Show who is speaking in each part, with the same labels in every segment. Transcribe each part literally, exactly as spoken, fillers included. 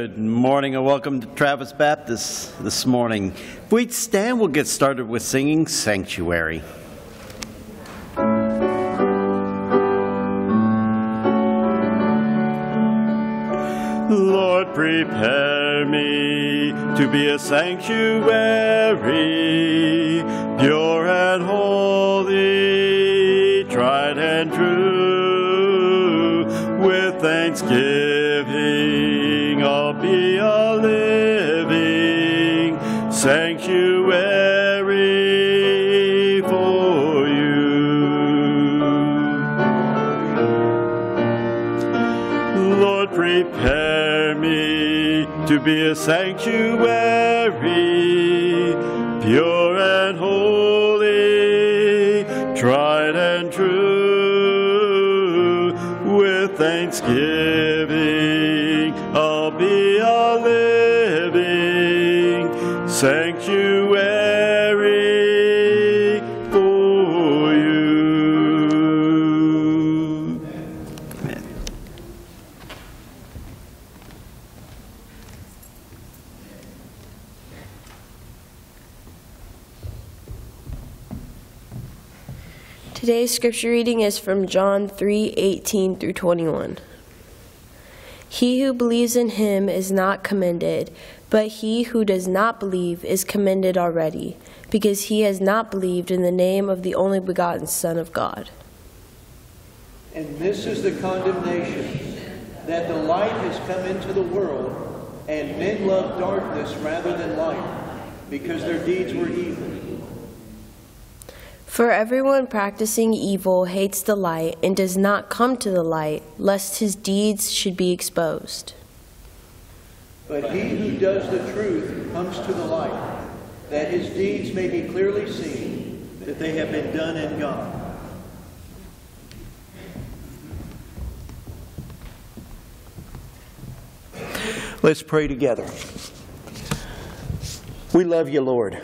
Speaker 1: Good morning and welcome to Travis Baptist this morning. If we'd stand, we'll get started with singing Sanctuary. Lord, prepare me to be a sanctuary, pure and holy, tried and true. With thanksgiving, I'll be a living sanctuary for you. Lord, prepare me to be a sanctuary, pure and holy, tried and true. With thanksgiving, I'll be a living sanctuary for you. Amen.
Speaker 2: Today's scripture reading is from John three eighteen through twenty-one. He who believes in him is not commended, but he who does not believe is commended already, because he has not believed in the name of the only begotten Son of God.
Speaker 3: And this is the condemnation, that the light has come into the world, and men love darkness rather than light, because their deeds were evil.
Speaker 2: For everyone practicing evil hates the light and does not come to the light, lest his deeds should be exposed.
Speaker 3: But he who does the truth comes to the light, that his deeds may be clearly seen, that they have been done in God.
Speaker 4: Let's pray together. We love you, Lord.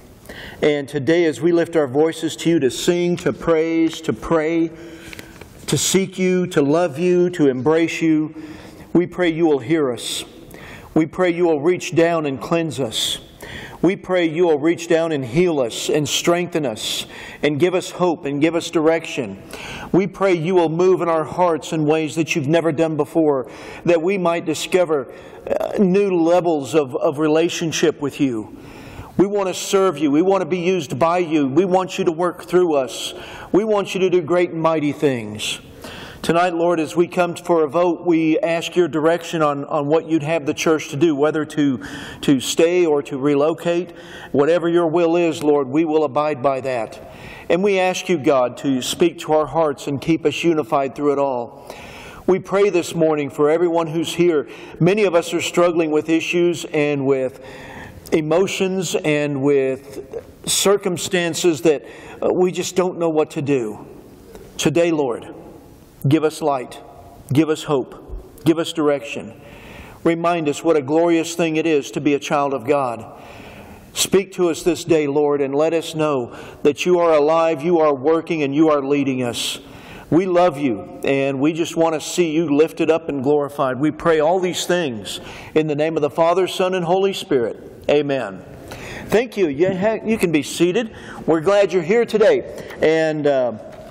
Speaker 4: And today, as we lift our voices to you to sing, to praise, to pray, to seek you, to love you, to embrace you, we pray you will hear us. We pray you will reach down and cleanse us. We pray you will reach down and heal us and strengthen us and give us hope and give us direction. We pray you will move in our hearts in ways that you've never done before, that we might discover uh, new levels of, of relationship with you. We want to serve you. We want to be used by you. We want you to work through us. We want you to do great and mighty things. Tonight, Lord, as we come for a vote, we ask your direction on, on what you'd have the church to do, whether to, to stay or to relocate. Whatever your will is, Lord, we will abide by that. And we ask you, God, to speak to our hearts and keep us unified through it all. We pray this morning for everyone who's here. Many of us are struggling with issues and with emotions and with circumstances that uh, we just don't know what to do. Today, Lord, give us light, give us hope, give us direction. Remind us what a glorious thing it is to be a child of God. Speak to us this day, Lord, and let us know that you are alive, you are working, and you are leading us. We love you, and we just want to see you lifted up and glorified. We pray all these things in the name of the Father, Son, and Holy Spirit. Amen. Thank you. You, ha- you can be seated. We're glad you're here today. And uh,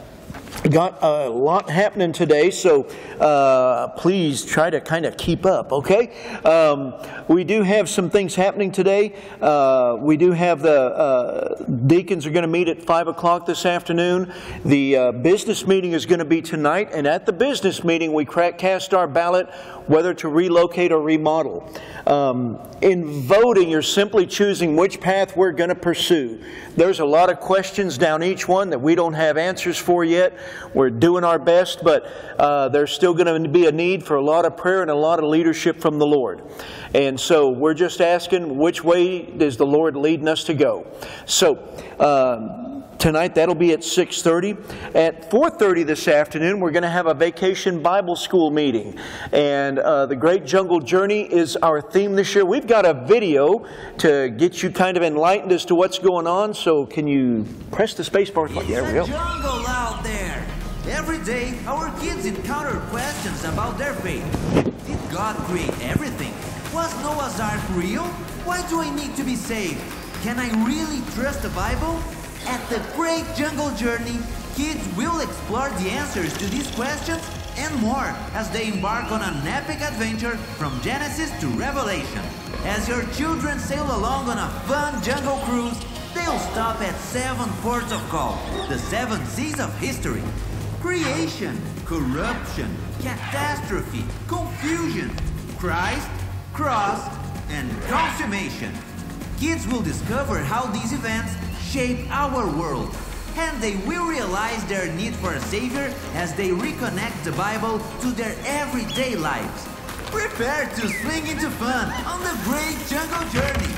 Speaker 4: got a lot happening today, so uh, please try to kind of keep up, okay? Um, we do have some things happening today. Uh, we do have the uh, deacons are going to meet at five o'clock this afternoon. The uh, business meeting is going to be tonight, and at the business meeting we cast our ballot whether to relocate or remodel. Um, in voting, you're simply choosing which path we're going to pursue. There's a lot of questions down each one that we don't have answers for yet. We're doing our best, but uh, there's still going to be a need for a lot of prayer and a lot of leadership from the Lord. And so we're just asking, which way is the Lord leading us to go? So, um, tonight, that'll be at six thirty. At four thirty this afternoon, we're going to have a Vacation Bible School meeting. And uh, the Great Jungle Journey is our theme this year. We've got a video to get you kind of enlightened as to what's going on. So can you press the space bar?
Speaker 5: It's
Speaker 4: there we go.
Speaker 5: a jungle out there. Every day, our kids encounter questions about their faith. Did God create everything? Was Noah's Ark real? Why do I need to be saved? Can I really trust the Bible? At the Great Jungle Journey, kids will explore the answers to these questions and more as they embark on an epic adventure from Genesis to Revelation. As your children sail along on a fun jungle cruise, they'll stop at seven ports of call, the seven seas of history. Creation, corruption, catastrophe, confusion, Christ, cross, and consummation. Kids will discover how these events shape our world, and they will realize their need for a savior as they reconnect the Bible to their everyday lives. Prepare to swing into fun on the Great Jungle Journey.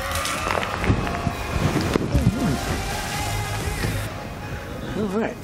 Speaker 4: All right.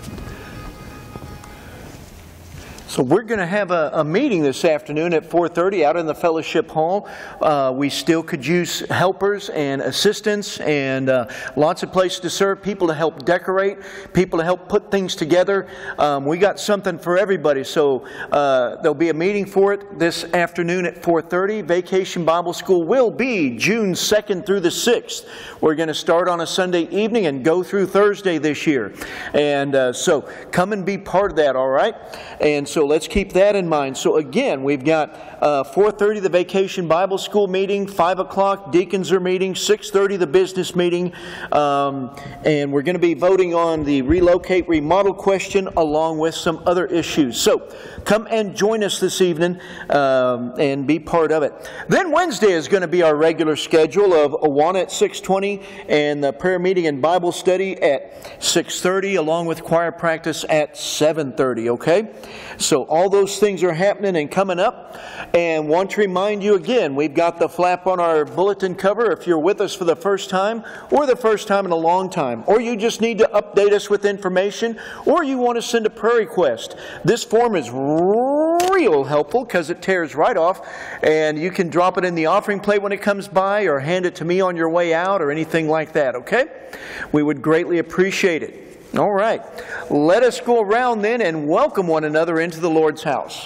Speaker 4: So we're going to have a, a meeting this afternoon at four thirty out in the fellowship hall. Uh, we still could use helpers and assistants and uh, lots of places to serve, people to help decorate, people to help put things together. Um, we got something for everybody. So uh, there'll be a meeting for it this afternoon at four thirty. Vacation Bible School will be June second through the sixth. We're going to start on a Sunday evening and go through Thursday this year. And uh, so come and be part of that, all right? And so So let's keep that in mind. So again, we've got uh, four thirty the Vacation Bible School meeting, five o'clock deacons are meeting, six thirty the business meeting, um, and we're going to be voting on the relocate remodel question along with some other issues. So come and join us this evening um, and be part of it. Then Wednesday is going to be our regular schedule of Awana at six twenty and the prayer meeting and Bible study at six thirty along with choir practice at seven thirty, okay? So all those things are happening and coming up. And want to remind you again, we've got the flap on our bulletin cover if you're with us for the first time or the first time in a long time, or you just need to update us with information, or you want to send a prayer request. This form is real helpful because it tears right off, and you can drop it in the offering plate when it comes by or hand it to me on your way out or anything like that, okay? We would greatly appreciate it. All right, let us go around then and welcome one another into the Lord's house.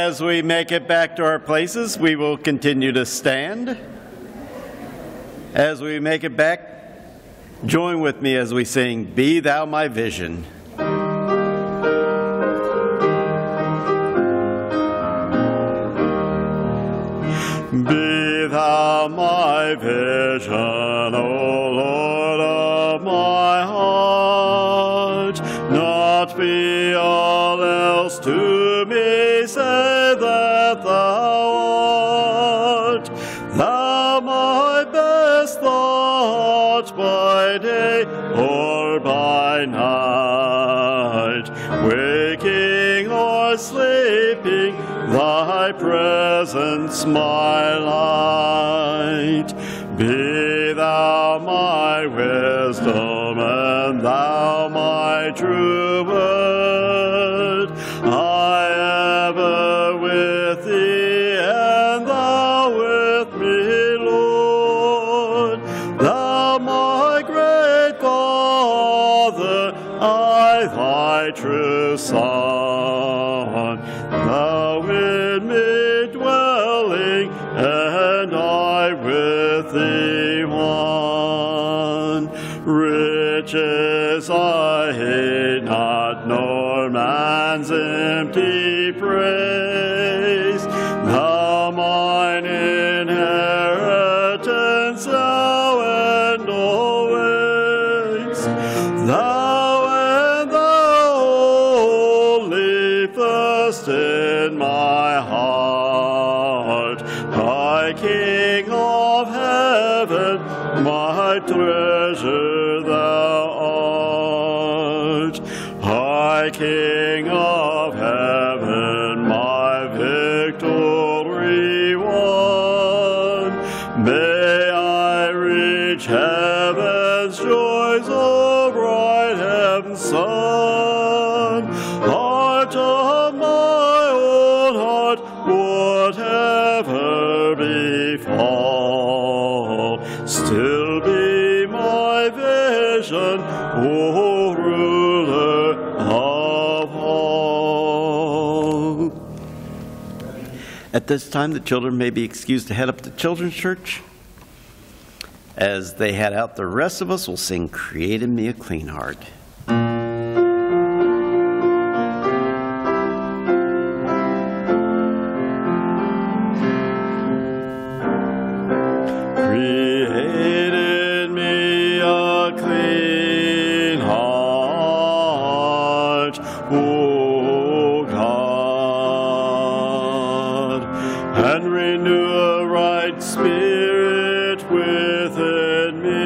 Speaker 1: As we make it back to our places, we will continue to stand. As we make it back, join with me as we sing, Be Thou My Vision. Be Thou my vision, O Lord of my heart, not be all else to me, save that Thou art. Thou my best thought by day or by night, waking or sleeping, Thy presence my light. Be Thou my wisdom, and Thou my true word. I ever with Thee, and Thou with me, Lord. Thou my great Father, I Thy true Son. Thou in me dwelling, and I with Thee one. Riches I hate not, nor man's empty praise. Thou mine inheritance, Thou and always. Thou and Thou only first in my heart. High King of heaven, my treasure Thou art. High King of heaven, my victory won. May I reach heaven's joys, O bright heaven's Son. Heart of my own heart, whatever befall, still be my vision, O ruler of all. At this time, the children may be excused to head up to Children's Church. As they head out, the rest of us will sing Create in Me a Clean Heart. Create in me a clean heart, O God, and renew a right spirit within me.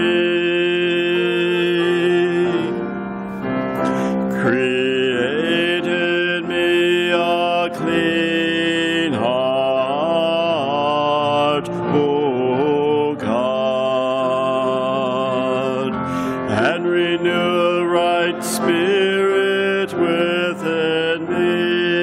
Speaker 1: Create in me a clean heart, O God, and renew a right spirit within me.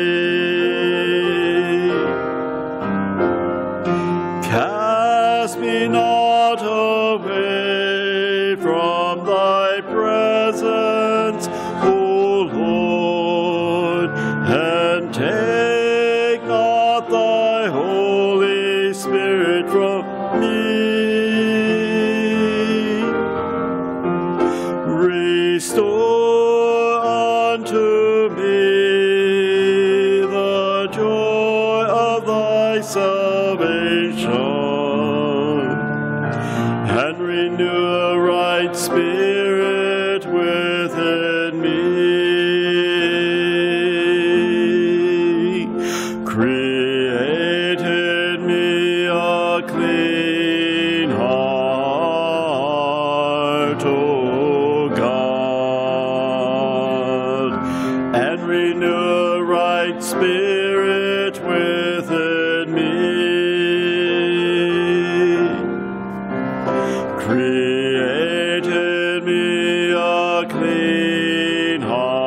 Speaker 1: Cast me not away from Thy presence, O Lord, and take not Thy Holy Spirit from me. Restore unto me the joy of Thy salvation, and renew a right spirit within me. Create in me a clean heart, O God, and renew a right spirit within me. Create in me a clean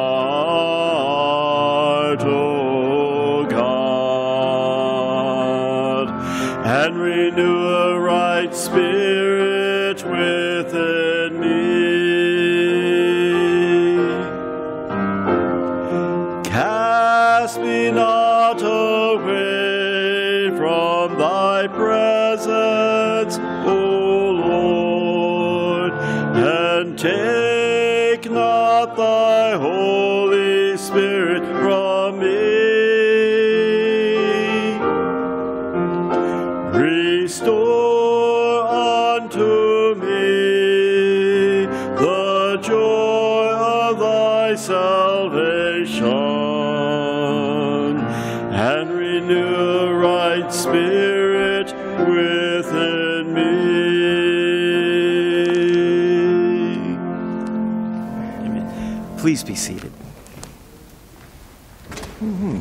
Speaker 1: heart, O God, and renew a right spirit within me. Cast me not away
Speaker 6: Take not thy Holy Spirit from me. Restore unto me the joy of thy salvation, and renew a right spirit within me.
Speaker 1: Amen. Please be seated.
Speaker 4: Mm-hmm.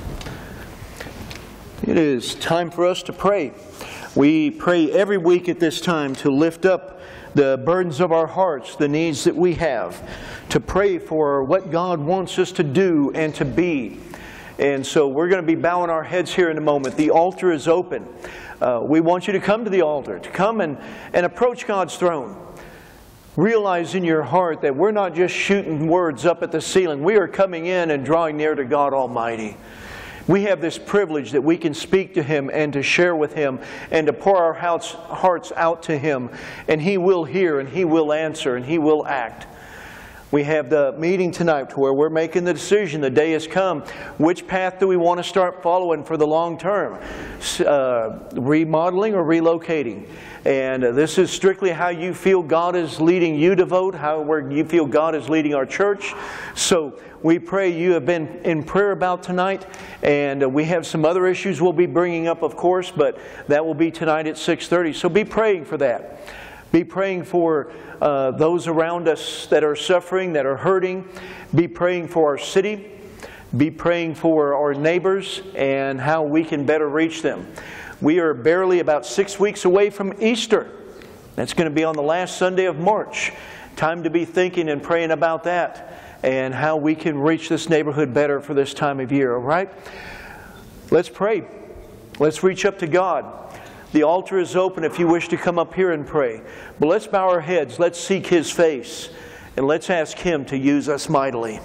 Speaker 4: It is time for us to pray. We pray every week at this time to lift up the burdens of our hearts, the needs that we have, to pray for what God wants us to do and to be. And so we're going to be bowing our heads here in a moment. The altar is open. Uh, we want you to come to the altar, to come and, and approach God's throne. Realize in your heart that we're not just shooting words up at the ceiling. We are coming in and drawing near to God Almighty. We have this privilege that we can speak to Him and to share with Him and to pour our hearts out to Him. And He will hear and He will answer and He will act. We have the meeting tonight where we're making the decision. The day has come. Which path do we want to start following for the long term? Uh, remodeling or relocating? And uh, this is strictly how you feel God is leading you to vote, how where you feel God is leading our church. So we pray you have been in prayer about tonight. And uh, we have some other issues we'll be bringing up, of course, but that will be tonight at six thirty. So be praying for that. Be praying for uh, those around us that are suffering, that are hurting. Be praying for our city. Be praying for our neighbors and how we can better reach them. We are barely about six weeks away from Easter. That's going to be on the last Sunday of March. Time to be thinking and praying about that and how we can reach this neighborhood better for this time of year, all right? Let's pray. Let's reach up to God. The altar is open if you wish to come up here and pray. But let's bow our heads, let's seek His face, and let's ask Him to use us mightily.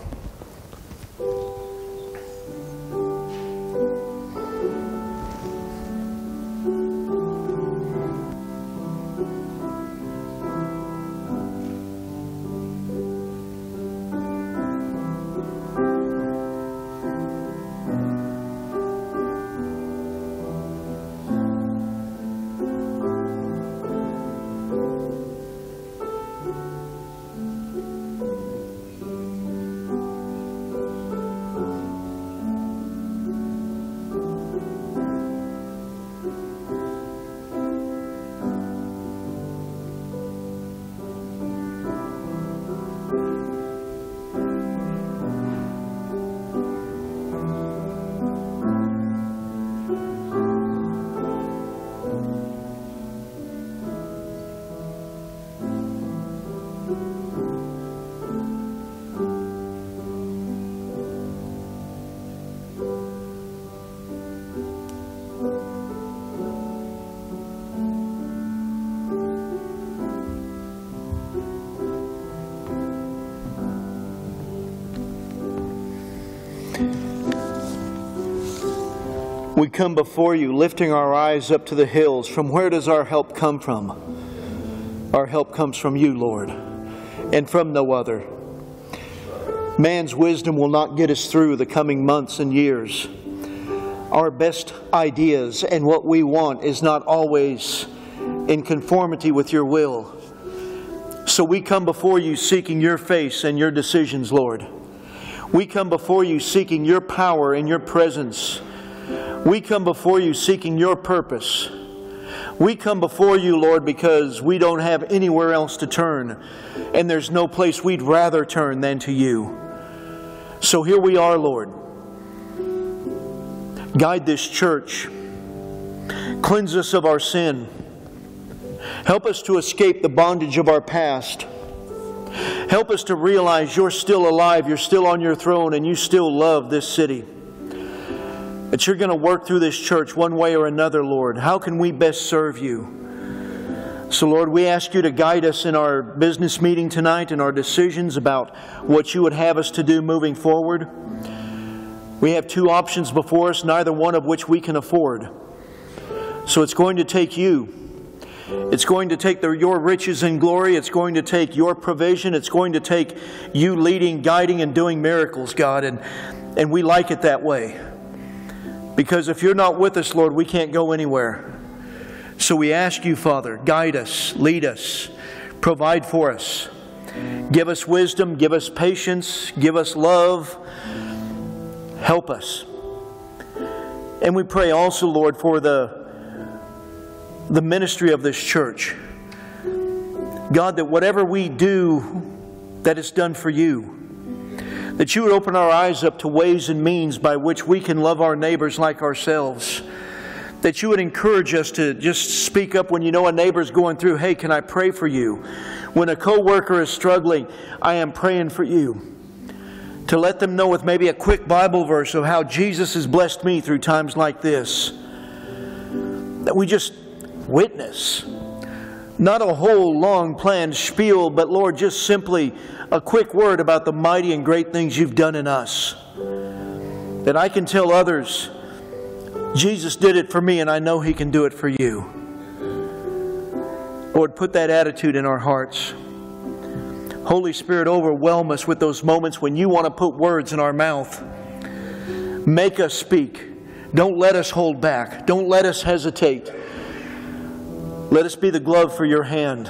Speaker 4: We come before you, lifting our eyes up to the hills. From where does our help come from? Our help comes from you, Lord, and from no other. Man's wisdom will not get us through the coming months and years. Our best ideas and what we want is not always in conformity with your will. So we come before you seeking your face and your decisions, Lord. We come before you seeking your power and your presence. We come before you seeking your purpose. We come before you, Lord, because we don't have anywhere else to turn, and there's no place we'd rather turn than to you. So here we are, Lord. Guide this church. Cleanse us of our sin. Help us to escape the bondage of our past. Help us to realize you're still alive, you're still on your throne, and you still love this city. That you're going to work through this church one way or another, Lord. How can we best serve you? So, Lord, we ask you to guide us in our business meeting tonight and our decisions about what you would have us to do moving forward. We have two options before us, neither one of which we can afford. So it's going to take you. It's going to take the, your riches and glory. It's going to take your provision. It's going to take you leading, guiding, and doing miracles, God. And, and we like it that way. Because if you're not with us, Lord, we can't go anywhere. So we ask you, Father, guide us, lead us, provide for us. Give us wisdom, give us patience, give us love. Help us. And we pray also, Lord, for the, the ministry of this church. God, that whatever we do, that is done for you. That you would open our eyes up to ways and means by which we can love our neighbors like ourselves. That you would encourage us to just speak up when you know a neighbor's going through. Hey, can I pray for you? When a co-worker is struggling, I am praying for you. To let them know with maybe a quick Bible verse of how Jesus has blessed me through times like this. That we just witness. Not a whole long planned spiel, but Lord, just simply a quick word about the mighty and great things you've done in us. That I can tell others, Jesus did it for me and I know He can do it for you. Lord, put that attitude in our hearts. Holy Spirit, overwhelm us with those moments when you want to put words in our mouth. Make us speak. Don't let us hold back. Don't let us hesitate. Let us be the glove for your hand,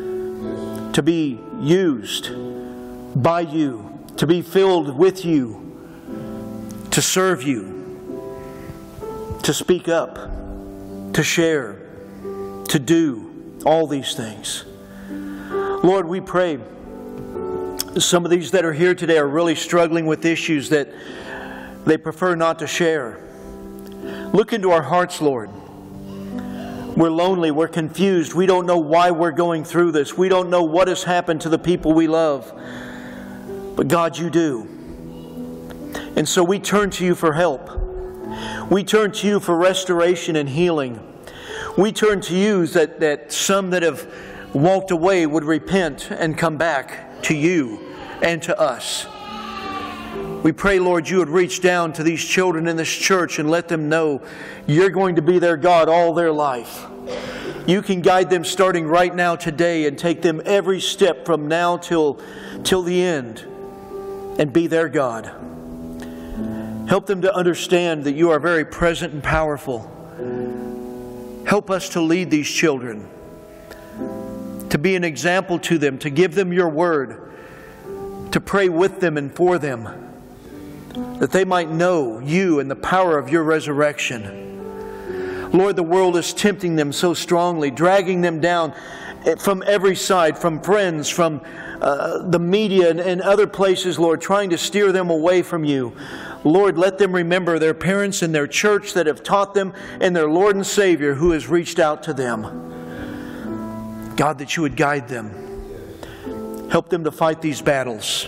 Speaker 4: to be used by you, to be filled with you, to serve you, to speak up, to share, to do all these things. Lord, we pray some of these that are here today are really struggling with issues that they prefer not to share. Look into our hearts, Lord. We're lonely, we're confused, we don't know why we're going through this. We don't know what has happened to the people we love. But God, you do. And so we turn to you for help. We turn to you for restoration and healing. We turn to you that, that some that have walked away would repent and come back to you and to us. We pray, Lord, you would reach down to these children in this church and let them know you're going to be their God all their life. You can guide them starting right now today and take them every step from now till, till the end and be their God. Help them to understand that you are very present and powerful. Help us to lead these children, to be an example to them, to give them your word, to pray with them and for them, that they might know you and the power of your resurrection. Lord, the world is tempting them so strongly, dragging them down from every side, from friends, from uh, the media and, and other places, Lord, trying to steer them away from you. Lord, let them remember their parents and their church that have taught them and their Lord and Savior who has reached out to them. God, that you would guide them. Help them to fight these battles.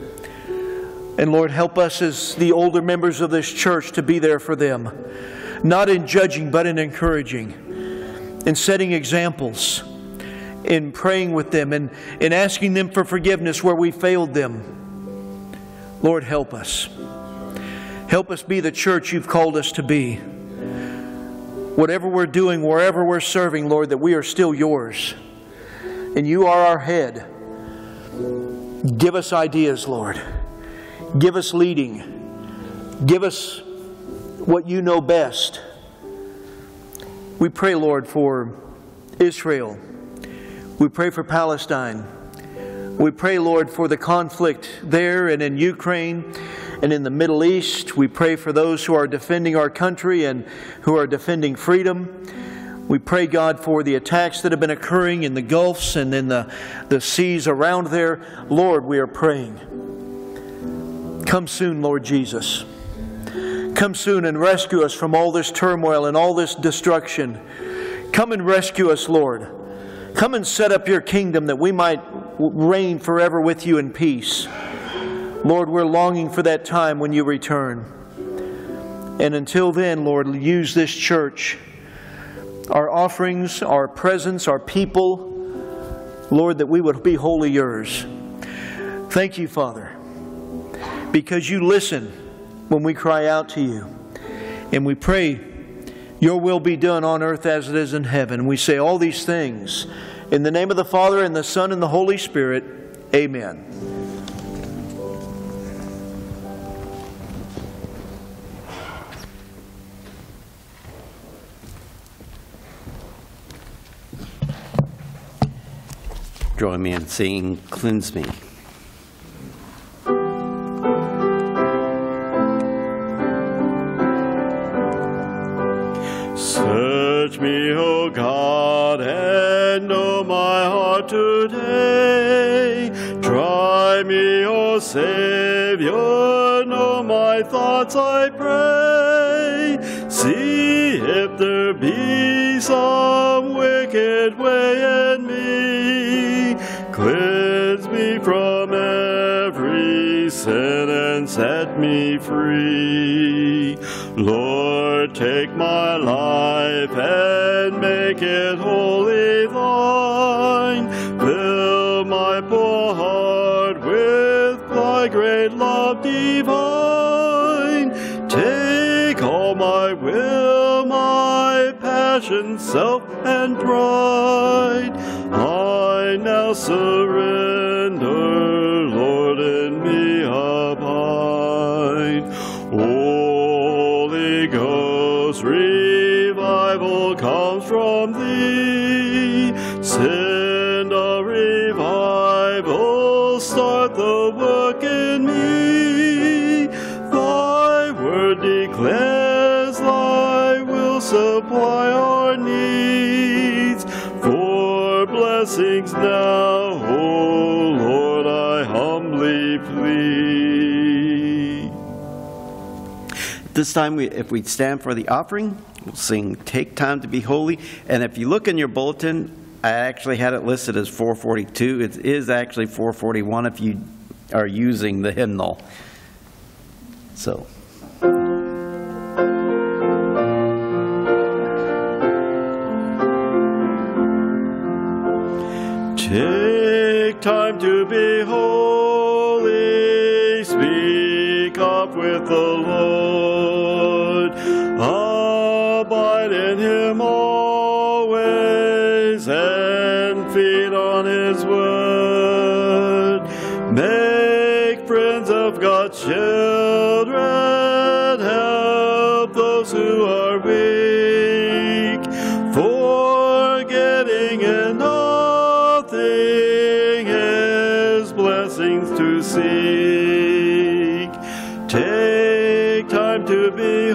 Speaker 4: And Lord, help us as the older members of this church to be there for them. Not in judging, but in encouraging. In setting examples. In praying with them. And in asking them for forgiveness where we failed them. Lord, help us. Help us be the church you've called us to be. Whatever we're doing, wherever we're serving, Lord, that we are still yours. And you are our head. Give us ideas, Lord. Give us leading. Give us what you know best. We pray, Lord, for Israel. We pray for Palestine. We pray, Lord, for the conflict there and in Ukraine and in the Middle East. We pray for those who are defending our country and who are defending freedom. We pray, God, for the attacks that have been occurring in the Gulfs and in the, the seas around there. Lord, we are praying. Come soon, Lord Jesus. Come soon and rescue us from all this turmoil and all this destruction. Come and rescue us, Lord. Come and set up your kingdom that we might reign forever with you in peace. Lord, we're longing for that time when you return. And until then, Lord, use this church, our offerings, our presence, our people, Lord, that we would be wholly yours. Thank you, Father, because you listen when we cry out to you. And we pray Your will be done on earth as it is in heaven. We say all these things in the name of the Father, and the Son, and the Holy Spirit. Amen.
Speaker 1: Join me in singing "Cleanse Me."
Speaker 6: Search me, O God, and know my heart today. Try me, O Savior, know my thoughts, I pray. See if there be some wicked way in me. Cleanse me from every sin and set me free. Lord, take my life and make it wholly thine. Fill my poor heart with thy great love divine. Take all my will, my passion, self, and pride. I now surrender, Lord, in me abide. Holy Ghost, revival comes from thee. Send a revival, start the work in me. Thy word declares thy will supply our needs. For blessings now, O Lord, I humbly plead.
Speaker 1: This time, we, if we stand for the offering, we'll sing "Take Time to Be Holy." And if you look in your bulletin, I actually had it listed as four forty-two. It is actually four forty-one if you are using the hymnal. So.
Speaker 6: Take time to be holy, speak up with the Lord, abide in Him always, and feed on His word. Make friends of God's children, help those who are weak, forgetting in nothing His blessings to seek. Take time to be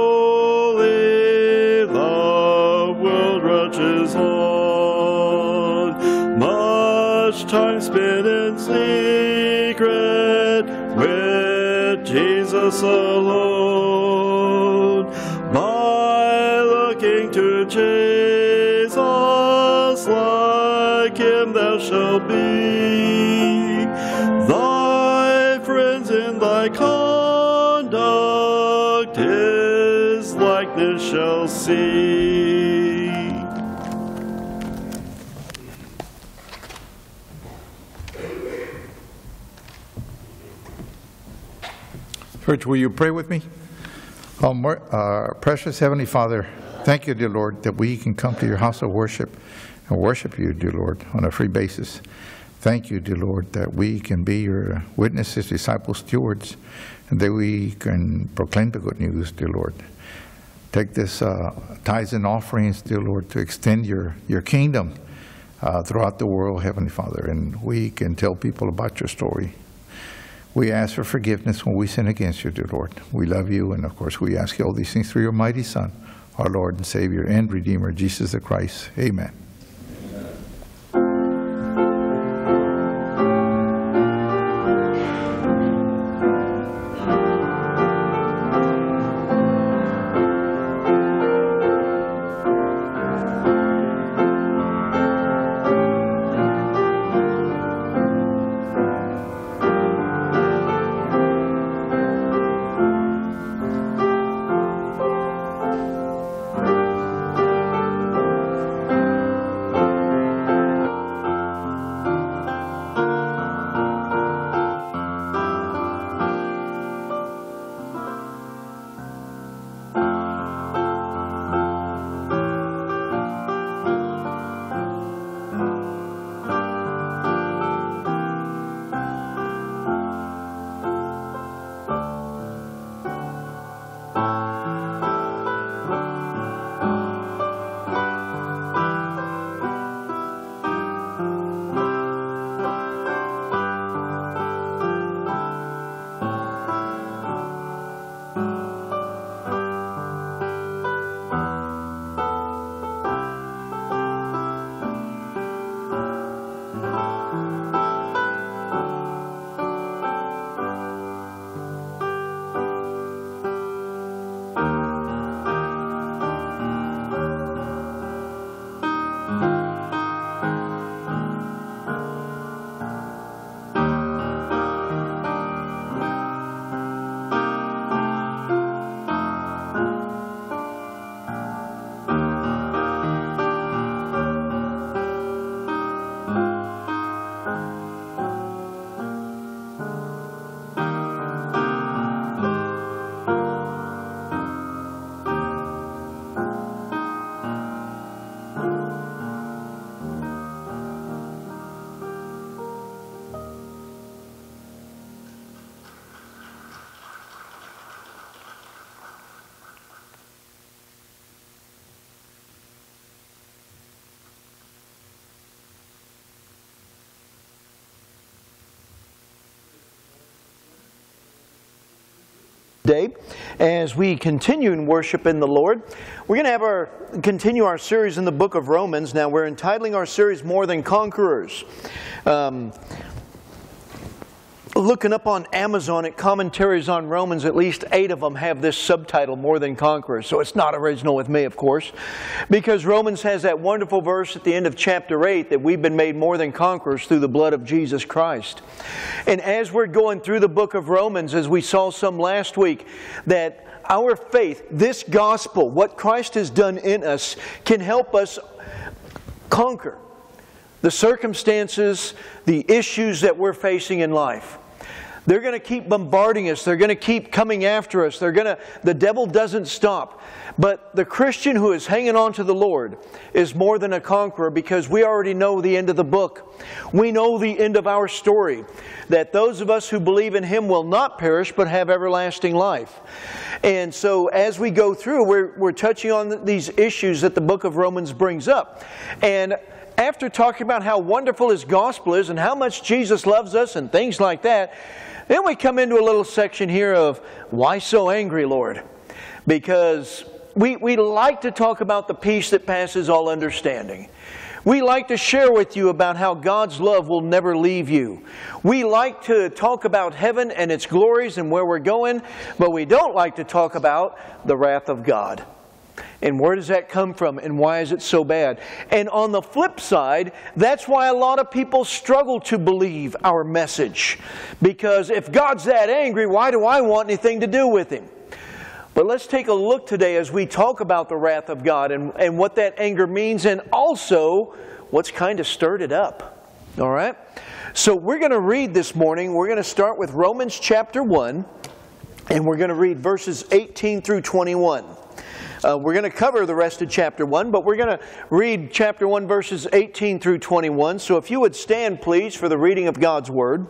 Speaker 6: holy, the world rushes on. Much time spent in secret with Jesus alone. By looking to Jesus, like Him thou shalt be. Thy friends in thy conduct His likeness shall see.
Speaker 7: Church, will you pray with me? Oh, mer- uh, precious Heavenly Father, thank you, dear Lord, that we can come to your house of worship and worship you, dear Lord, on a free basis. Thank you, dear Lord, that we can be your witnesses, disciples, stewards, and that we can proclaim the good news, dear Lord. Take this uh, tithes and offerings, dear Lord, to extend your, your kingdom uh, throughout the world, Heavenly Father, and we can tell people about your story. We ask for forgiveness when we sin against you, dear Lord. We love you, and of course we ask you all these things through your mighty Son, our Lord and Savior and Redeemer, Jesus the Christ. Amen.
Speaker 4: today as we continue in worship in the Lord. We're going to have our continue our series in the book of Romans. Now, we're entitling our series More Than Conquerors. Um, looking up on Amazon at commentaries on Romans, at least eight of them have this subtitle, More Than Conquerors. So it's not original with me, of course, because Romans has that wonderful verse at the end of chapter eight that we've been made more than conquerors through the blood of Jesus Christ. And as we're going through the book of Romans, as we saw some last week, that our faith, this gospel, what Christ has done in us, can help us conquer the circumstances, the issues that we're facing in life. They're going to keep bombarding us. They're going to keep coming after us. They're going to, the devil doesn't stop. But the Christian who is hanging on to the Lord is more than a conqueror, because we already know the end of the book. We know the end of our story, that those of us who believe in Him will not perish but have everlasting life. And so as we go through, we're, we're touching on these issues that the book of Romans brings up. And after talking about how wonderful His gospel is and how much Jesus loves us and things like that, then we come into a little section here of, why so angry, Lord? Because we, we like to talk about the peace that passes all understanding. We like to share with you about how God's love will never leave you. We like to talk about heaven and its glories and where we're going, but we don't like to talk about the wrath of God. And where does that come from? And why is it so bad? And on the flip side, that's why a lot of people struggle to believe our message. Because if God's that angry, why do I want anything to do with Him? But let's take a look today as we talk about the wrath of God and, and what that anger means, and also what's kind of stirred it up. All right? So we're going to read this morning. We're going to start with Romans chapter one, and we're going to read verses eighteen through twenty-one. Uh, we're going to cover the rest of chapter one, but we're going to read chapter one, verses eighteen through twenty-one. So if you would stand, please, for the reading of God's Word.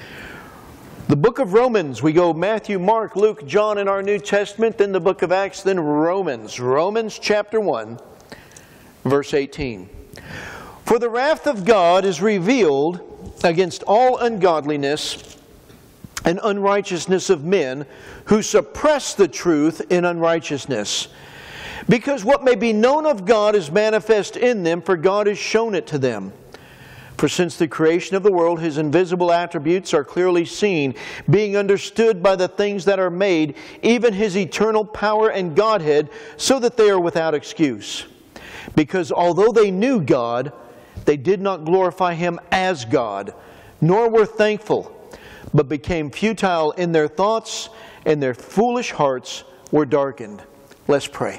Speaker 4: The book of Romans, we go Matthew, Mark, Luke, John in our New Testament, then the book of Acts, then Romans. Romans chapter one, verse eighteen. For the wrath of God is revealed against all ungodliness and unrighteousness of men who suppress the truth in unrighteousness. Because what may be known of God is manifest in them, for God has shown it to them. For since the creation of the world, His invisible attributes are clearly seen, being understood by the things that are made, even His eternal power and Godhead, so that they are without excuse. Because although they knew God, they did not glorify Him as God, nor were thankful, but became futile in their thoughts, and their foolish hearts were darkened. Let's pray.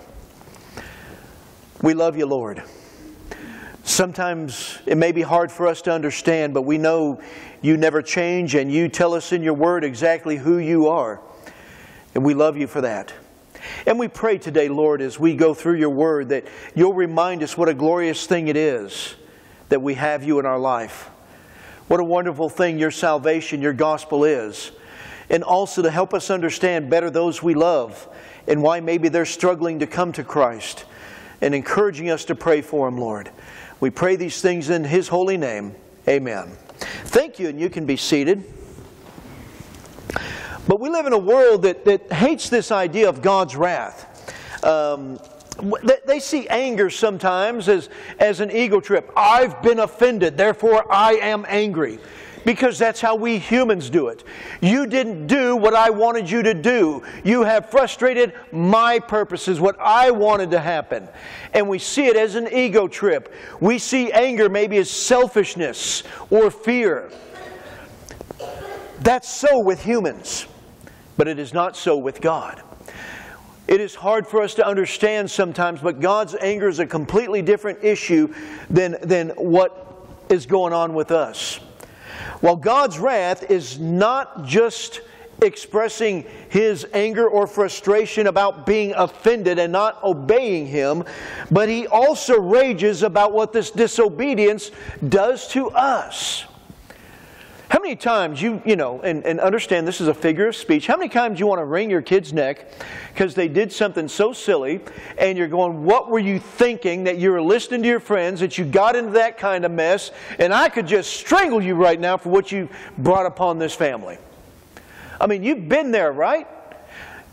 Speaker 4: We love you, Lord. Sometimes it may be hard for us to understand, but we know you never change, and you tell us in your Word exactly who you are. And we love you for that. And we pray today, Lord, as we go through your Word, that you'll remind us what a glorious thing it is that we have you in our life. What a wonderful thing your salvation, your gospel is. And also to help us understand better those we love and why maybe they're struggling to come to Christ, and encouraging us to pray for them, Lord. We pray these things in His holy name. Amen. Thank you, and you can be seated. But we live in a world that, that hates this idea of God's wrath. Um, they see anger sometimes as, as an ego trip. I've been offended, therefore I am angry. Because that's how we humans do it. You didn't do what I wanted you to do. You have frustrated my purposes, what I wanted to happen. And we see it as an ego trip. We see anger maybe as selfishness or fear. That's so with humans, but it is not so with God. It is hard for us to understand sometimes, but God's anger is a completely different issue than, than what is going on with us. While God's wrath is not just expressing His anger or frustration about being offended and not obeying Him, but He also rages about what this disobedience does to us. How many times you, you know, and, and understand this is a figure of speech, how many times you want to wring your kid's neck because they did something so silly, and you're going, what were you thinking, that you were listening to your friends, that you got into that kind of mess, and I could just strangle you right now for what you brought upon this family. I mean, you've been there, right?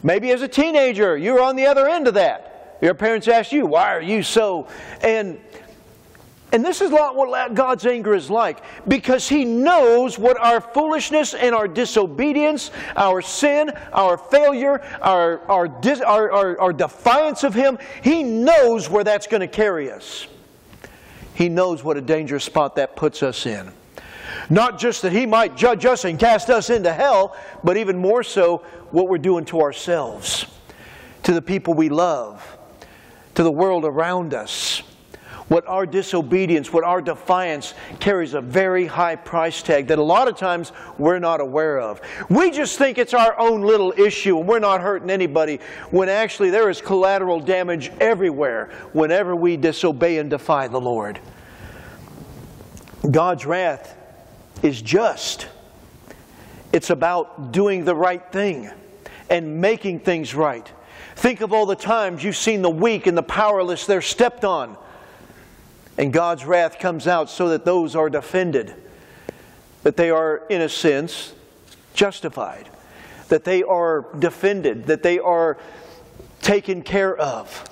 Speaker 4: Maybe as a teenager, you're on the other end of that. Your parents ask you, why are you so? And, and this is not what God's anger is like, because He knows what our foolishness and our disobedience, our sin, our failure, our, our, dis, our, our, our defiance of Him, He knows where that's going to carry us. He knows what a dangerous spot that puts us in. Not just that He might judge us and cast us into hell, but even more so what we're doing to ourselves, to the people we love, to the world around us. What our disobedience, what our defiance carries a very high price tag that a lot of times we're not aware of. We just think it's our own little issue and we're not hurting anybody, when actually there is collateral damage everywhere whenever we disobey and defy the Lord. God's wrath is just. It's about doing the right thing and making things right. Think of all the times you've seen the weak and the powerless, they're stepped on. And God's wrath comes out so that those are defended. That they are, in a sense, justified. That they are defended. That they are taken care of.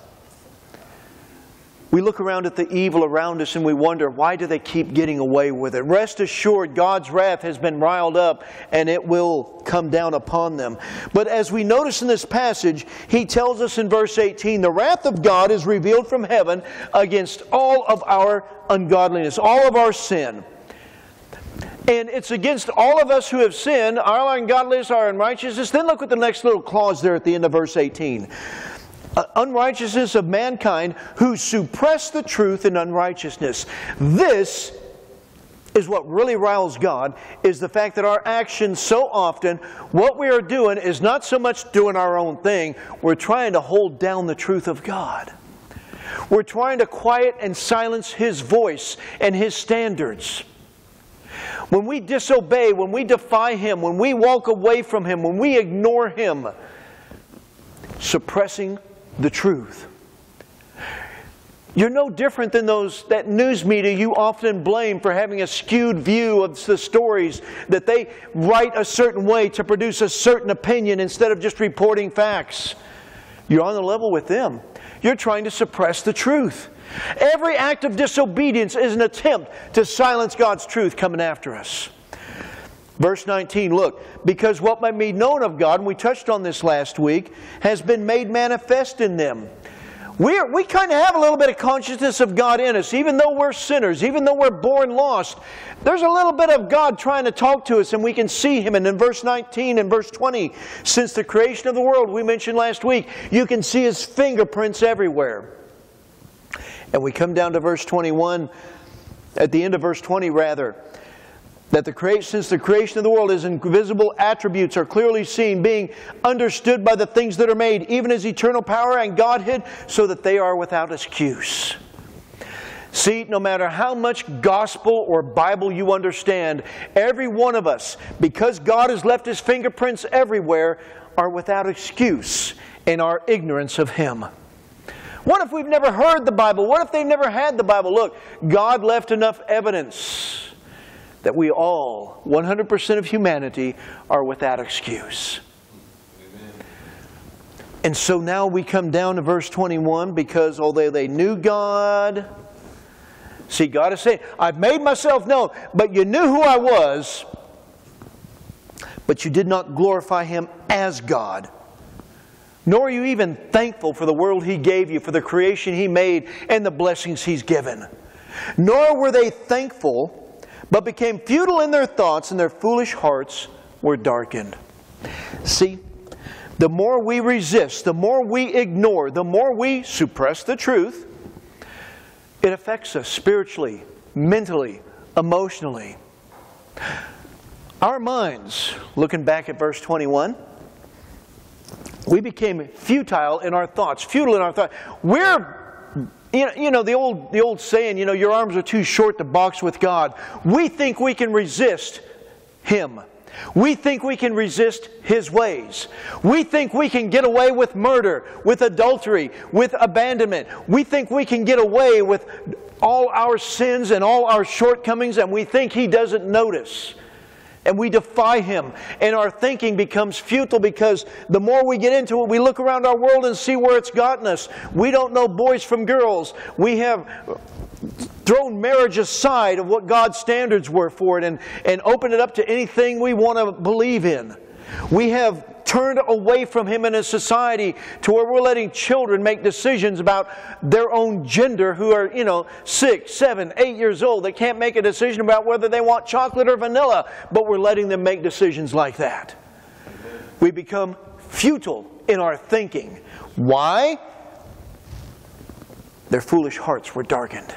Speaker 4: We look around at the evil around us and we wonder, why do they keep getting away with it? Rest assured, God's wrath has been riled up and it will come down upon them. But as we notice in this passage, He tells us in verse eighteen, the wrath of God is revealed from heaven against all of our ungodliness, all of our sin. And it's against all of us who have sinned, our ungodliness, our unrighteousness. Then look at the next little clause there at the end of verse eighteen. Uh, unrighteousness of mankind who suppress the truth in unrighteousness. This is what really riles God, is the fact that our actions so often, what we are doing is not so much doing our own thing, we're trying to hold down the truth of God. We're trying to quiet and silence His voice and His standards. When we disobey, when we defy Him, when we walk away from Him, when we ignore Him, suppressing the truth. You're no different than those that news media you often blame for having a skewed view of the stories, that they write a certain way to produce a certain opinion instead of just reporting facts. You're on the level with them. You're trying to suppress the truth. Every act of disobedience is an attempt to silence God's truth coming after us. Verse nineteen, look, because what might be known of God, and we touched on this last week, has been made manifest in them. We're, we kind of have a little bit of consciousness of God in us, even though we're sinners, even though we're born lost. There's a little bit of God trying to talk to us, and we can see Him. And in verse nineteen and verse twenty, since the creation of the world, we mentioned last week, you can see His fingerprints everywhere. And we come down to verse twenty-one, at the end of verse twenty rather, that the creation, since the creation of the world, His invisible attributes are clearly seen, being understood by the things that are made, even His eternal power and Godhead, so that they are without excuse. See, no matter how much gospel or Bible you understand, every one of us, because God has left His fingerprints everywhere, are without excuse in our ignorance of Him. What if we've never heard the Bible? What if they've never had the Bible? Look, God left enough evidence that we all, one hundred percent of humanity, are without excuse. Amen. And so now we come down to verse twenty-one, because although they knew God, see, God is saying, I've made myself known, but you knew who I was, but you did not glorify Him as God. Nor are you even thankful for the world He gave you, for the creation He made, and the blessings He's given. Nor were they thankful, but became futile in their thoughts, and their foolish hearts were darkened. See, the more we resist, the more we ignore, the more we suppress the truth, it affects us spiritually, mentally, emotionally. Our minds, looking back at verse twenty-one, we became futile in our thoughts, futile in our thoughts. We're You know, you know the old the old saying, you know, your arms are too short to box with God. We think we can resist Him. We think we can resist His ways. We think we can get away with murder, with adultery, with abandonment. We think we can get away with all our sins and all our shortcomings, and we think He doesn't notice. And we defy Him. And our thinking becomes futile because the more we get into it, we look around our world and see where it's gotten us. We don't know boys from girls. We have thrown marriage aside of what God's standards were for it and, and opened it up to anything we want to believe in. We have turned away from Him in a society to where we're letting children make decisions about their own gender who are, you know, six, seven, eight years old. They can't make a decision about whether they want chocolate or vanilla, but we're letting them make decisions like that. We become futile in our thinking. Why? Their foolish hearts were darkened.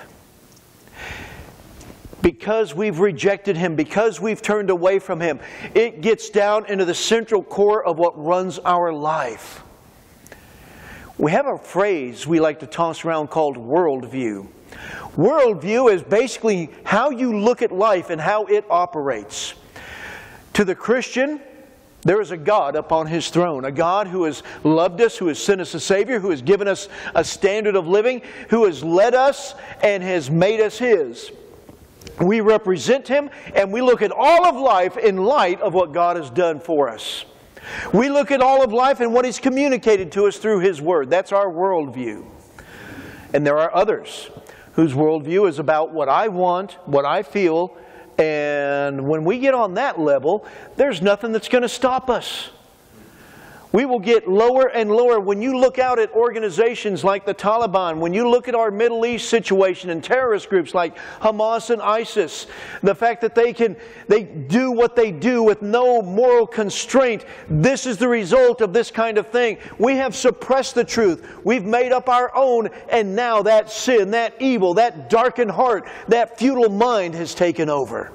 Speaker 4: Because we've rejected Him, because we've turned away from Him, it gets down into the central core of what runs our life. We have a phrase we like to toss around called worldview. Worldview is basically how you look at life and how it operates. To the Christian, there is a God upon His throne, a God who has loved us, who has sent us a Savior, who has given us a standard of living, who has led us and has made us His. We represent Him, and we look at all of life in light of what God has done for us. We look at all of life and what He's communicated to us through His Word. That's our worldview. And there are others whose worldview is about what I want, what I feel, and when we get on that level, there's nothing that's going to stop us. We will get lower and lower. When you look out at organizations like the Taliban, when you look at our Middle East situation and terrorist groups like Hamas and ISIS, the fact that they can they do what they do with no moral constraint, this is the result of this kind of thing. We have suppressed the truth. We've made up our own, and now that sin, that evil, that darkened heart, that futile mind has taken over.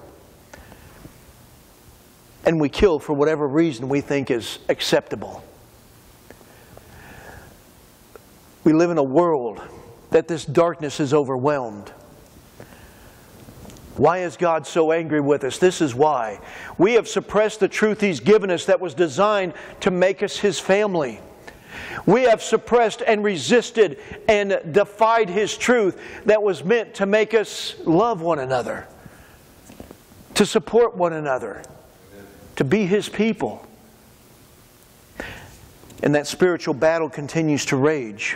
Speaker 4: And we kill for whatever reason we think is acceptable. We live in a world that this darkness has overwhelmed. Why is God so angry with us? This is why. We have suppressed the truth He's given us that was designed to make us His family. We have suppressed and resisted and defied His truth that was meant to make us love one another, to support one another, to be His people. And that spiritual battle continues to rage.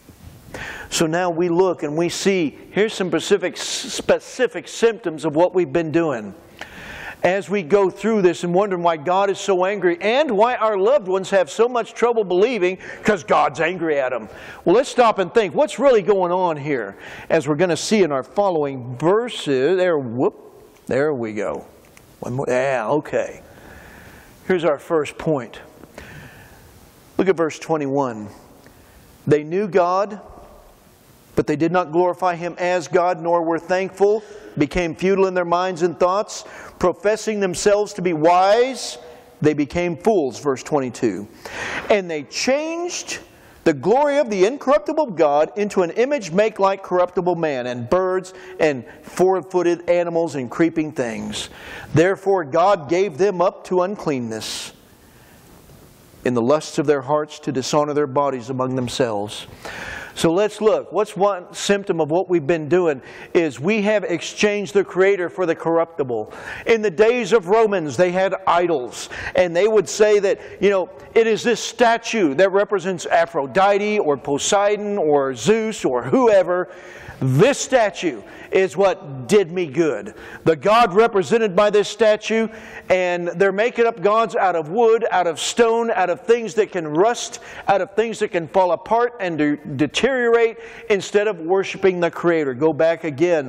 Speaker 4: So now we look and we see, here's some specific, specific symptoms of what we've been doing. As we go through this and wondering why God is so angry and why our loved ones have so much trouble believing because God's angry at them. Well, let's stop and think, what's really going on here? As we're going to see in our following verses. There, whoop, there we go. One more, yeah, okay. Here's our first point. Look at verse twenty-one. They knew God, but they did not glorify Him as God, nor were thankful, became futile in their minds and thoughts, professing themselves to be wise, they became fools, verse twenty-two. And they changed the glory of the incorruptible God into an image made like corruptible man, and birds, and four-footed animals, and creeping things. Therefore God gave them up to uncleanness, in the lusts of their hearts, to dishonor their bodies among themselves. So let's look. What's one symptom of what we've been doing is we have exchanged the Creator for the corruptible. In the days of Romans, they had idols. And they would say that, you know, it is this statue that represents Aphrodite or Poseidon or Zeus or whoever. This statue is what did me good. The God represented by this statue, and they're making up gods out of wood, out of stone, out of things that can rust, out of things that can fall apart and de- deteriorate instead of worshiping the Creator. Go back again.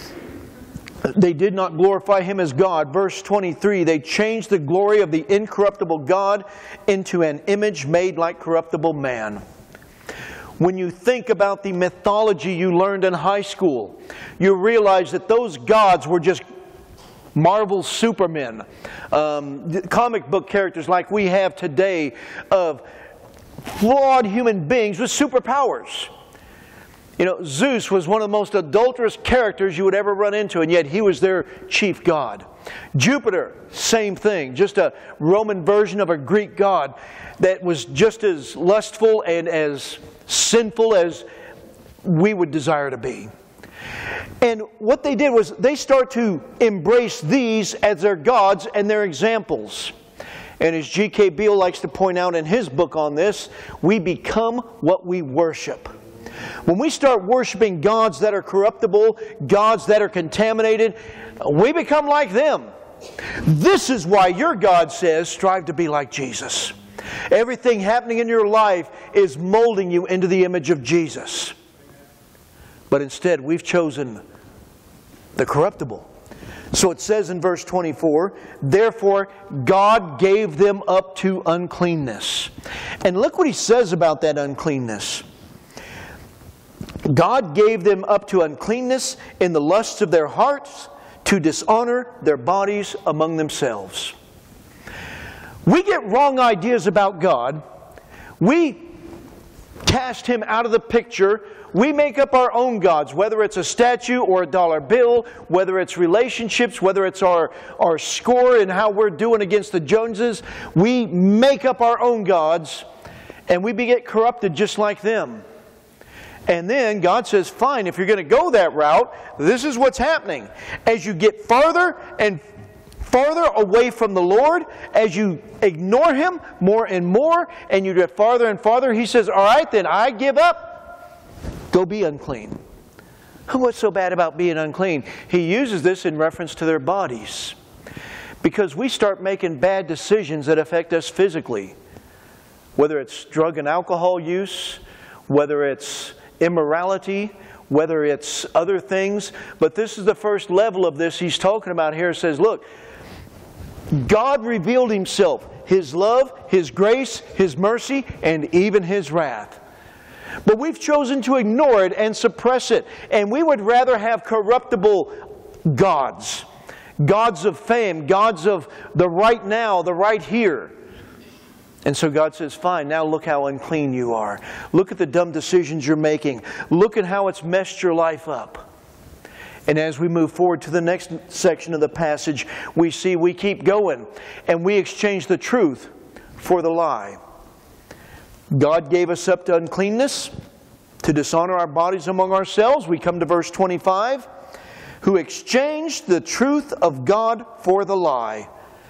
Speaker 4: They did not glorify Him as God. Verse twenty-three, they changed the glory of the incorruptible God into an image made like corruptible man. When you think about the mythology you learned in high school, you realize that those gods were just Marvel supermen. Um, comic book characters like we have today of flawed human beings with superpowers. You know, Zeus was one of the most adulterous characters you would ever run into, and yet he was their chief god. Jupiter, same thing, just a Roman version of a Greek god that was just as lustful and as sinful as we would desire to be. And what they did was they start to embrace these as their gods and their examples. And as G K Beale likes to point out in his book on this, we become what we worship. When we start worshiping gods that are corruptible, gods that are contaminated, we become like them. This is why your God says, strive to be like Jesus. Everything happening in your life is molding you into the image of Jesus. But instead, we've chosen the corruptible. So it says in verse twenty-four, therefore God gave them up to uncleanness. And look what he says about that uncleanness. God gave them up to uncleanness in the lusts of their hearts, to dishonor their bodies among themselves. We get wrong ideas about God. We cast Him out of the picture. We make up our own gods, whether it's a statue or a dollar bill, whether it's relationships, whether it's our, our score and how we're doing against the Joneses. We make up our own gods, and we get corrupted just like them. And then God says, fine, if you're going to go that route, this is what's happening. As you get farther and farther away from the Lord, as you ignore Him more and more, and you get farther and farther, He says, all right, then I give up. Go be unclean. What's so bad about being unclean? He uses this in reference to their bodies. Because we start making bad decisions that affect us physically. Whether it's drug and alcohol use, whether it's immorality, whether it's other things. But this is the first level of this he's talking about here. It says, look, God revealed Himself, His love, His grace, His mercy, and even His wrath. But we've chosen to ignore it and suppress it. And we would rather have corruptible gods. Gods of fame, gods of the right now, the right here. And so God says, fine, now look how unclean you are. Look at the dumb decisions you're making. Look at how it's messed your life up. And as we move forward to the next section of the passage, we see we keep going. And we exchange the truth for the lie. God gave us up to uncleanness, to dishonor our bodies among ourselves. We come to verse twenty-five. Who exchanged the truth of God for the lie,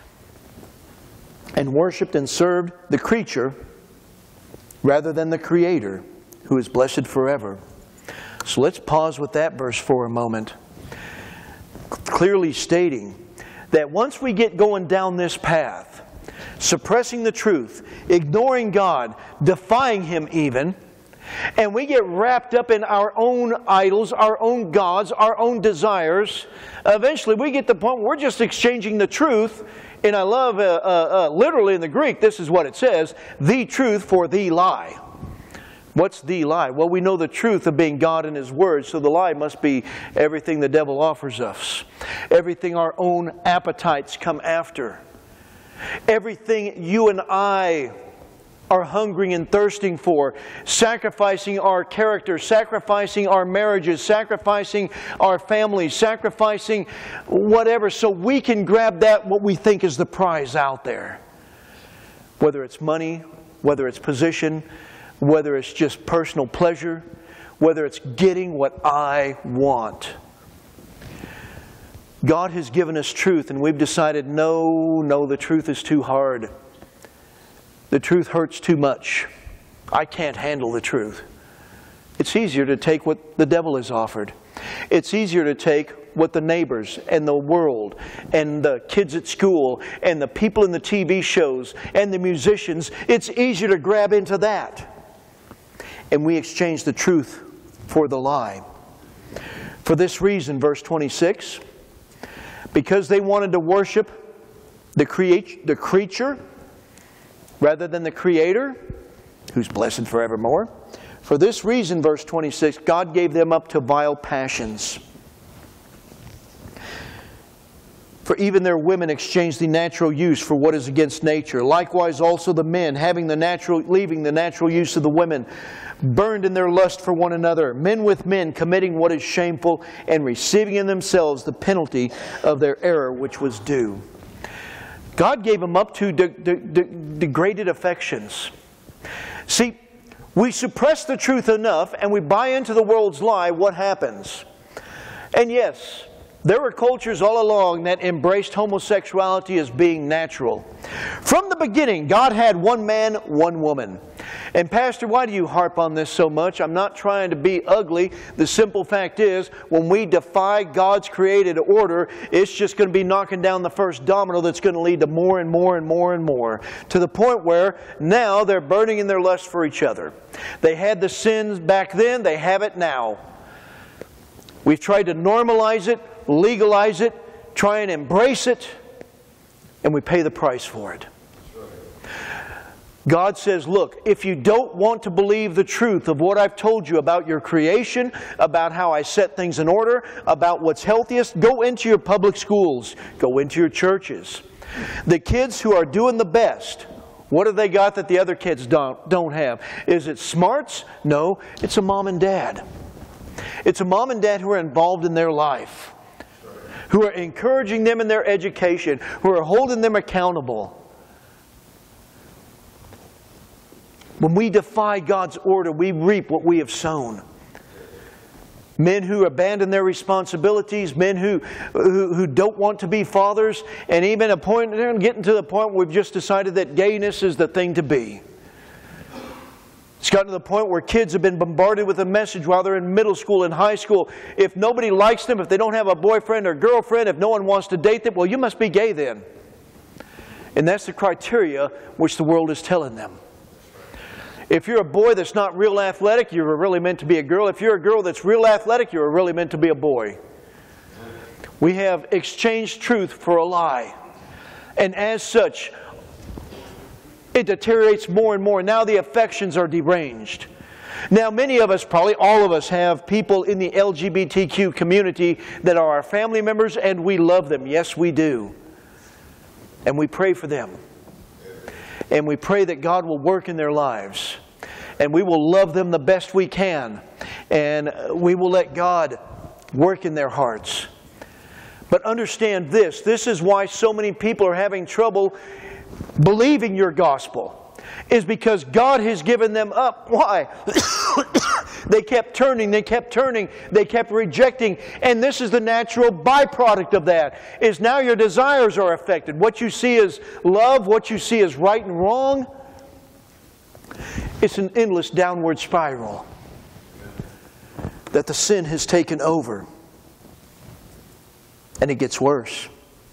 Speaker 4: and worshipped and served the creature rather than the Creator, who is blessed forever. So let's pause with that verse for a moment. Clearly stating that once we get going down this path, suppressing the truth, ignoring God, defying Him even, and we get wrapped up in our own idols, our own gods, our own desires, eventually we get to the point where we're just exchanging the truth. And I love, uh, uh, uh, literally in the Greek, this is what it says, the truth for the lie. What's the lie? Well, we know the truth of being God and His Word, so the lie must be everything the devil offers us. Everything our own appetites come after. Everything you and I are hungering and thirsting for, sacrificing our character, sacrificing our marriages, sacrificing our families, sacrificing whatever, so we can grab that what we think is the prize out there. Whether it's money, whether it's position, whether it's just personal pleasure, whether it's getting what I want. God has given us truth, and we've decided, no, no, the truth is too hard. The truth hurts too much. I can't handle the truth. It's easier to take what the devil has offered. It's easier to take what the neighbors and the world and the kids at school and the people in the T V shows and the musicians, it's easier to grab into that. And we exchange the truth for the lie. For this reason, verse twenty-six, because they wanted to worship the, create, the creature rather than the Creator, who's blessed forevermore. For this reason, verse twenty-six, God gave them up to vile passions. For even their women exchanged the natural use for what is against nature. Likewise also the men, having the natural, leaving the natural use of the women, burned in their lust for one another, men with men, committing what is shameful, and receiving in themselves the penalty of their error which was due. God gave them up to de de de degraded affections. See, we suppress the truth enough and we buy into the world's lie, what happens? And yes, there were cultures all along that embraced homosexuality as being natural. From the beginning, God had one man, one woman. And Pastor, why do you harp on this so much? I'm not trying to be ugly. The simple fact is, when we defy God's created order, it's just going to be knocking down the first domino that's going to lead to more and more and more and more. To the point where now they're burning in their lust for each other. They had the sins back then, they have it now. We've tried to normalize it, legalize it, try and embrace it, and we pay the price for it. God says, look, if you don't want to believe the truth of what I've told you about your creation, about how I set things in order, about what's healthiest, go into your public schools, go into your churches. The kids who are doing the best, what have they got that the other kids don't, don't have? Is it smarts? No, it's a mom and dad. It's a mom and dad who are involved in their life, who are encouraging them in their education, who are holding them accountable. When we defy God's order, we reap what we have sown. Men who abandon their responsibilities, men who, who, who don't want to be fathers, and even a point, they're getting to the point where we've just decided that gayness is the thing to be. It's gotten to the point where kids have been bombarded with a message while they're in middle school and high school. If nobody likes them, if they don't have a boyfriend or girlfriend, if no one wants to date them, well, you must be gay then. And that's the criteria which the world is telling them. If you're a boy that's not real athletic, you're really meant to be a girl. If you're a girl that's real athletic, you're really meant to be a boy. We have exchanged truth for a lie. And as such, it deteriorates more and more. Now the affections are deranged. Now many of us, probably all of us, have people in the L G B T Q community that are our family members, and we love them. Yes, we do. And we pray for them. And we pray that God will work in their lives. And we will love them the best we can. And we will let God work in their hearts. But understand this. This is why so many people are having trouble believing your gospel. Is because God has given them up. Why? They kept turning, they kept turning, they kept rejecting. And this is the natural byproduct of that. Is now your desires are affected. What you see as love, what you see as right and wrong, it's an endless downward spiral that the sin has taken over. And it gets worse.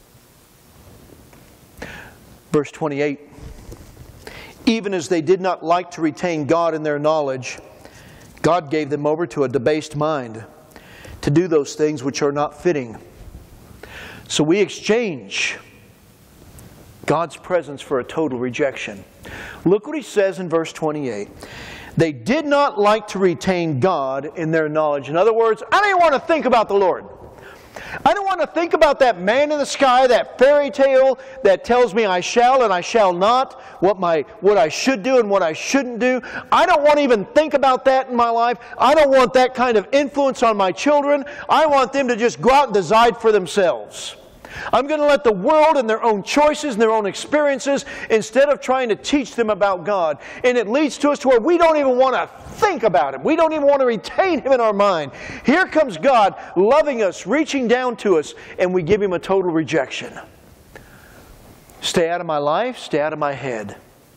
Speaker 4: Verse twenty-eight. Even as they did not like to retain God in their knowledge, God gave them over to a debased mind to do those things which are not fitting. So we exchange God's presence for a total rejection. Look what he says in verse twenty-eight. They did not like to retain God in their knowledge. In other words, I don't even want to think about the Lord. I don't want to think about that man in the sky, that fairy tale that tells me I shall and I shall not, what my what I should do and what I shouldn't do. I don't want to even think about that in my life. I don't want that kind of influence on my children. I want them to just go out and decide for themselves. I'm going to let the world and their own choices and their own experiences, instead of trying to teach them about God. And it leads to us to where we don't even want to think about Him. We don't even want to retain Him in our mind. Here comes God loving us, reaching down to us, and we give Him a total rejection. Stay out of my life, stay out of my head.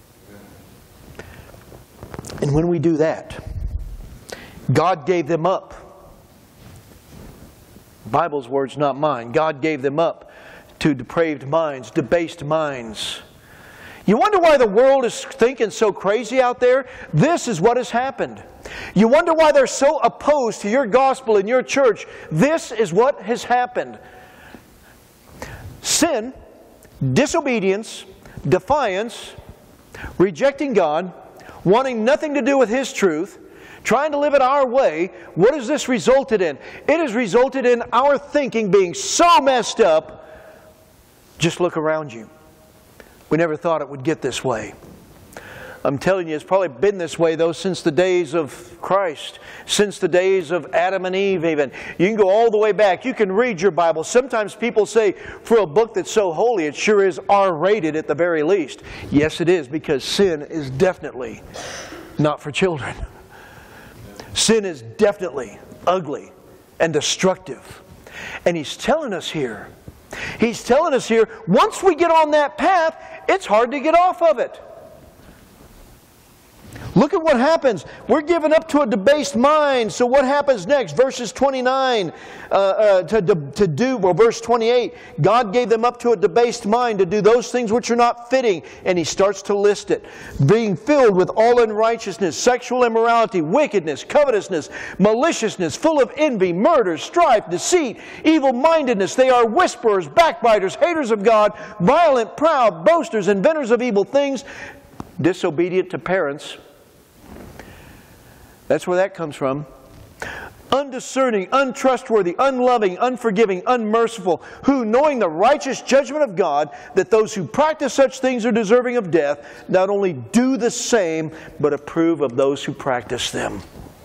Speaker 4: And when we do that, God gave them up. Bible's words, not mine. God gave them up to depraved minds, debased minds. You wonder why the world is thinking so crazy out there? This is what has happened. You wonder why they're so opposed to your gospel in your church? This is what has happened. Sin, disobedience, defiance, rejecting God, wanting nothing to do with His truth, trying to live it our way. What has this resulted in? It has resulted in our thinking being so messed up. Just look around you. We never thought it would get this way. I'm telling you, it's probably been this way, though, since the days of Christ. Since the days of Adam and Eve, even. You can go all the way back. You can read your Bible. Sometimes people say, for a book that's so holy, it sure is R rated at the very least. Yes, it is, because sin is definitely not for children. Sin is definitely ugly and destructive. And He's telling us here, He's telling us here, once we get on that path, it's hard to get off of it. Look at what happens. We're given up to a debased mind. So what happens next? Verses twenty-nine uh, uh, to, to do, well, verse twenty-eight. God gave them up to a debased mind to do those things which are not fitting. And He starts to list it. Being filled with all unrighteousness, sexual immorality, wickedness, covetousness, maliciousness, full of envy, murder, strife, deceit, evil-mindedness. They are whisperers, backbiters, haters of God, violent, proud, boasters, inventors of evil things, disobedient to parents. That's where that comes from. Undiscerning, untrustworthy, unloving, unforgiving, unmerciful, who, knowing the righteous judgment of God, that those who practice such things are deserving of death, not only do the same, but approve of those who practice them.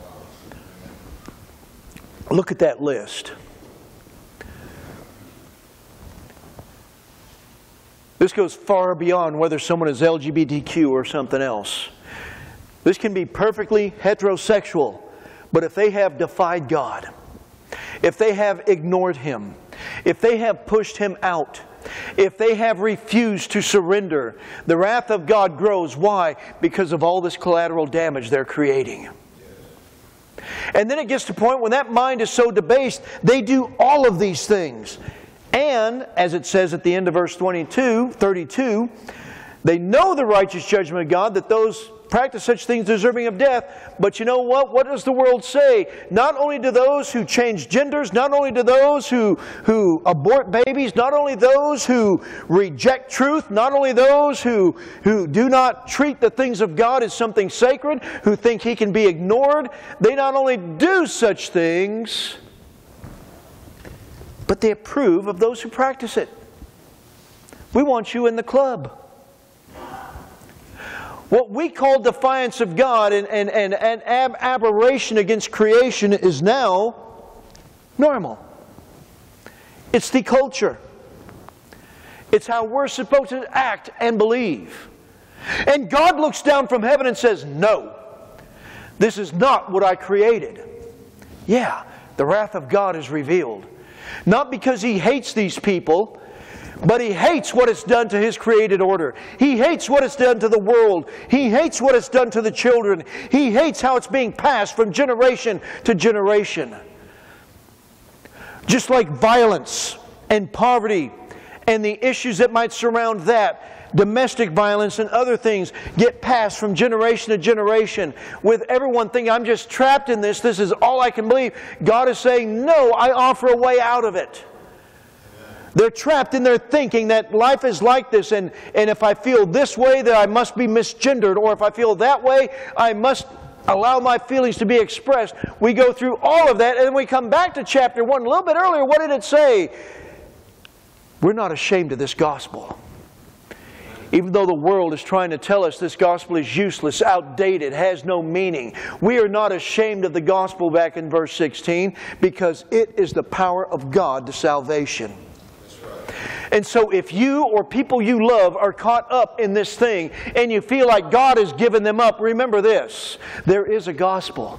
Speaker 4: Look at that list. This goes far beyond whether someone is L G B T Q or something else. This can be perfectly heterosexual, but if they have defied God, if they have ignored Him, if they have pushed Him out, if they have refused to surrender, the wrath of God grows. Why? Because of all this collateral damage they're creating. And then it gets to a point when that mind is so debased, they do all of these things. And, as it says at the end of verse twenty-two, thirty-two, they know the righteous judgment of God, that those practice such things deserving of death. But you know what? What does the world say? Not only do those who change genders, not only do those who, who abort babies, not only those who reject truth, not only those who, who do not treat the things of God as something sacred, who think He can be ignored, they not only do such things, but they approve of those who practice it. We want you in the club. What we call defiance of God and, and, and, and ab aberration against creation is now normal. It's the culture. It's how we're supposed to act and believe. And God looks down from heaven and says, no, this is not what I created. Yeah, the wrath of God is revealed. Not because He hates these people, but He hates what it's done to His created order. He hates what it's done to the world. He hates what it's done to the children. He hates how it's being passed from generation to generation. Just like violence and poverty and the issues that might surround that, domestic violence and other things get passed from generation to generation, with everyone thinking, I'm just trapped in this, this is all I can believe. God is saying, no, I offer a way out of it. They're trapped in their thinking that life is like this, and, and if I feel this way, that I must be misgendered, or if I feel that way, I must allow my feelings to be expressed. We go through all of that, and then we come back to chapter one. A little bit earlier, what did it say? We're not ashamed of this gospel. Even though the world is trying to tell us this gospel is useless, outdated, has no meaning, we are not ashamed of the gospel back in verse sixteen, because it is the power of God to salvation. And so if you or people you love are caught up in this thing and you feel like God has given them up, remember this: there is a gospel.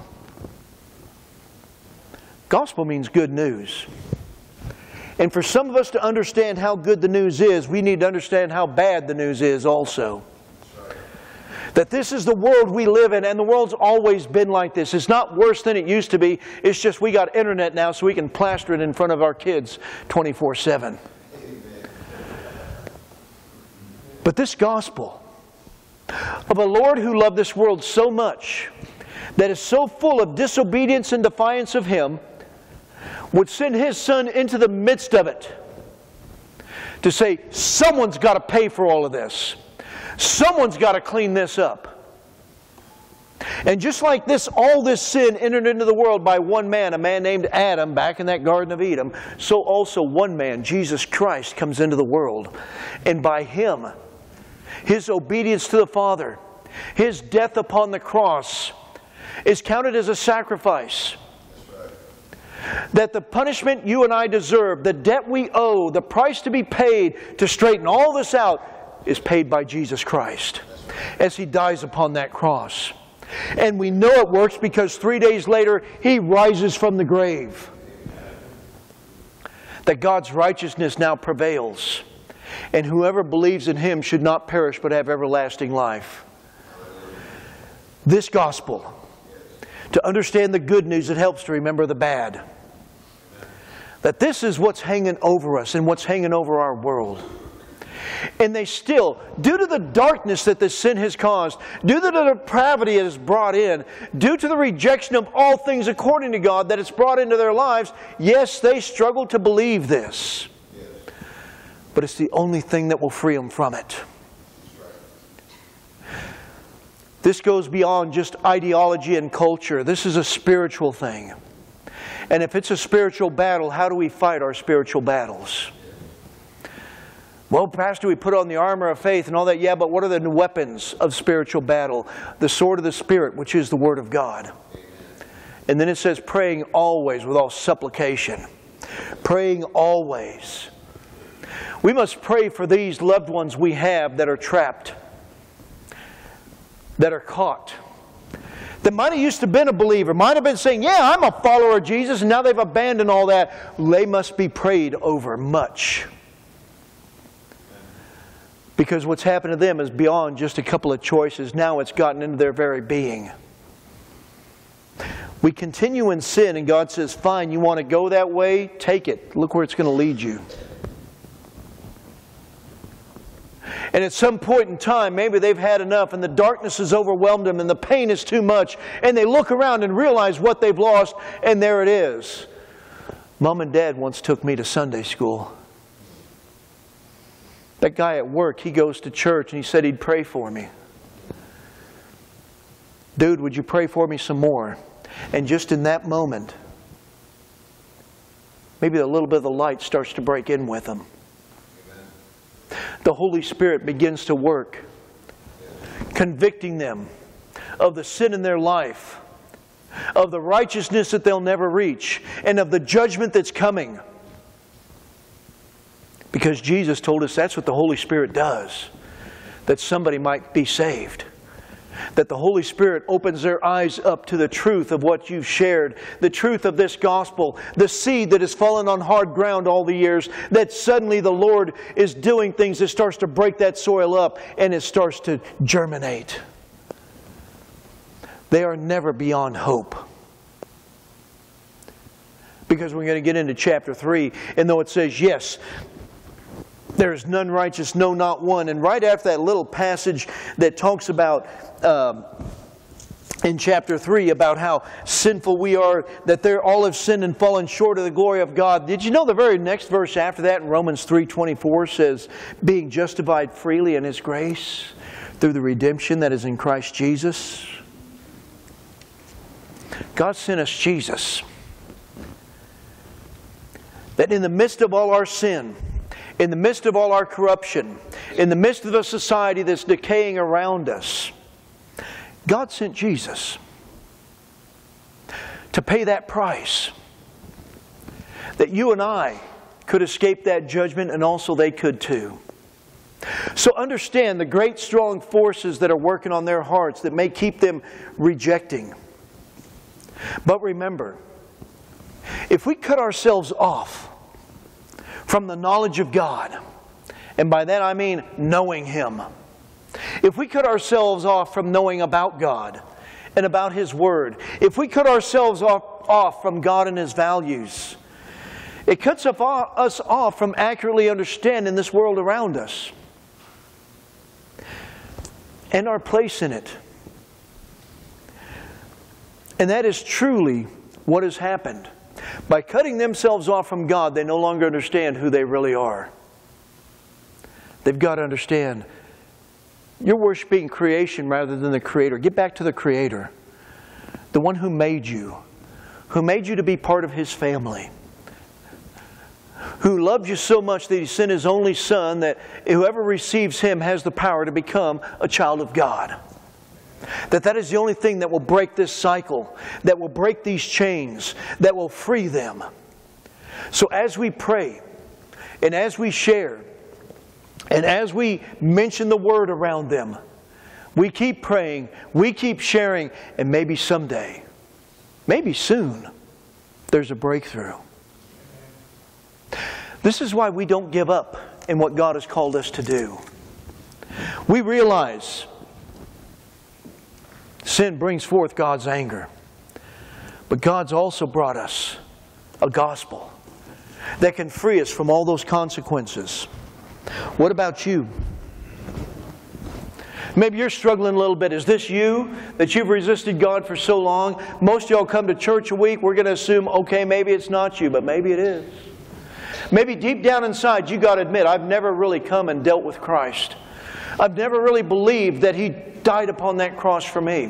Speaker 4: Gospel means good news. And for some of us to understand how good the news is, we need to understand how bad the news is also. That this is the world we live in, and the world's always been like this. It's not worse than it used to be. It's just we got internet now, so we can plaster it in front of our kids twenty-four seven. But this gospel of a Lord who loved this world so much, that is so full of disobedience and defiance of Him, would send His Son into the midst of it to say, someone's got to pay for all of this. Someone's got to clean this up. And just like this, all this sin entered into the world by one man, a man named Adam, back in that Garden of Eden, so also one man, Jesus Christ, comes into the world. And by Him, His obedience to the Father, His death upon the cross, is counted as a sacrifice. That the punishment you and I deserve, the debt we owe, the price to be paid to straighten all this out, is paid by Jesus Christ as He dies upon that cross. And we know it works because three days later He rises from the grave. that God's righteousness now prevails, and whoever believes in Him should not perish but have everlasting life. This gospel, to understand the good news, it helps to remember the bad. That this is what's hanging over us and what's hanging over our world. And they still, due to the darkness that this sin has caused, due to the depravity it has brought in, due to the rejection of all things according to God that it's brought into their lives, yes, they struggle to believe this. But it's the only thing that will free them from it. This goes beyond just ideology and culture. This is a spiritual thing. And if it's a spiritual battle, how do we fight our spiritual battles? Well, Pastor, we put on the armor of faith and all that. Yeah, but what are the weapons of spiritual battle? The sword of the Spirit, which is the Word of God. And then it says praying always with all supplication. Praying always. We must pray for these loved ones we have that are trapped, that are caught, that might have used to been a believer, might have been saying, yeah, I'm a follower of Jesus, and now they've abandoned all that. They must be prayed over much. Because what's happened to them is beyond just a couple of choices. Now it's gotten into their very being. We continue in sin, and God says, fine, you want to go that way? Take it. Look where it's going to lead you. And at some point in time, maybe they've had enough and the darkness has overwhelmed them and the pain is too much. And they look around and realize what they've lost, and there it is. Mom and Dad once took me to Sunday school. That guy at work, he goes to church and he said he'd pray for me. Dude, would you pray for me some more? And just in that moment, maybe a little bit of the light starts to break in with them. The Holy Spirit begins to work, convicting them of the sin in their life, of the righteousness that they'll never reach, and of the judgment that's coming. Because Jesus told us that's what the Holy Spirit does, that somebody might be saved. That the Holy Spirit opens their eyes up to the truth of what you've shared, the truth of this gospel, the seed that has fallen on hard ground all the years, that suddenly the Lord is doing things that starts to break that soil up and it starts to germinate. They are never beyond hope. Because we're going to get into chapter three, and though it says, yes, there is none righteous, no, not one. And right after that little passage that talks about, um, in chapter three, about how sinful we are, that they're all have sinned and fallen short of the glory of God. Did you know the very next verse after that in Romans three twenty-four says, being justified freely in His grace through the redemption that is in Christ Jesus? God sent us Jesus. That in the midst of all our sin, in the midst of all our corruption, in the midst of a society that's decaying around us, God sent Jesus to pay that price. That you and I could escape that judgment, and also they could too. So understand the great strong forces that are working on their hearts that may keep them rejecting. But remember, if we cut ourselves off from the knowledge of God, and by that I mean knowing Him. If we cut ourselves off from knowing about God and about His Word, if we cut ourselves off, off from God and His values, it cuts us off from accurately understanding this world around us and our place in it. And that is truly what has happened. By cutting themselves off from God, they no longer understand who they really are. They've got to understand, you're worshiping creation rather than the Creator. Get back to the Creator. The one who made you. Who made you to be part of His family. Who loved you so much that He sent His only Son, that whoever receives Him has the power to become a child of God. That that is the only thing that will break this cycle, that will break these chains, that will free them. So as we pray, and as we share, and as we mention the Word around them, we keep praying, we keep sharing, and maybe someday, maybe soon, there's a breakthrough. This is why we don't give up in what God has called us to do. We realize sin brings forth God's anger. But God's also brought us a gospel that can free us from all those consequences. What about you? Maybe you're struggling a little bit. Is this you, that you've resisted God for so long? Most of y'all come to church a week. We're going to assume, okay, maybe it's not you, but maybe it is. Maybe deep down inside you got to admit, I've never really come and dealt with Christ. I've never really believed that He died upon that cross for me.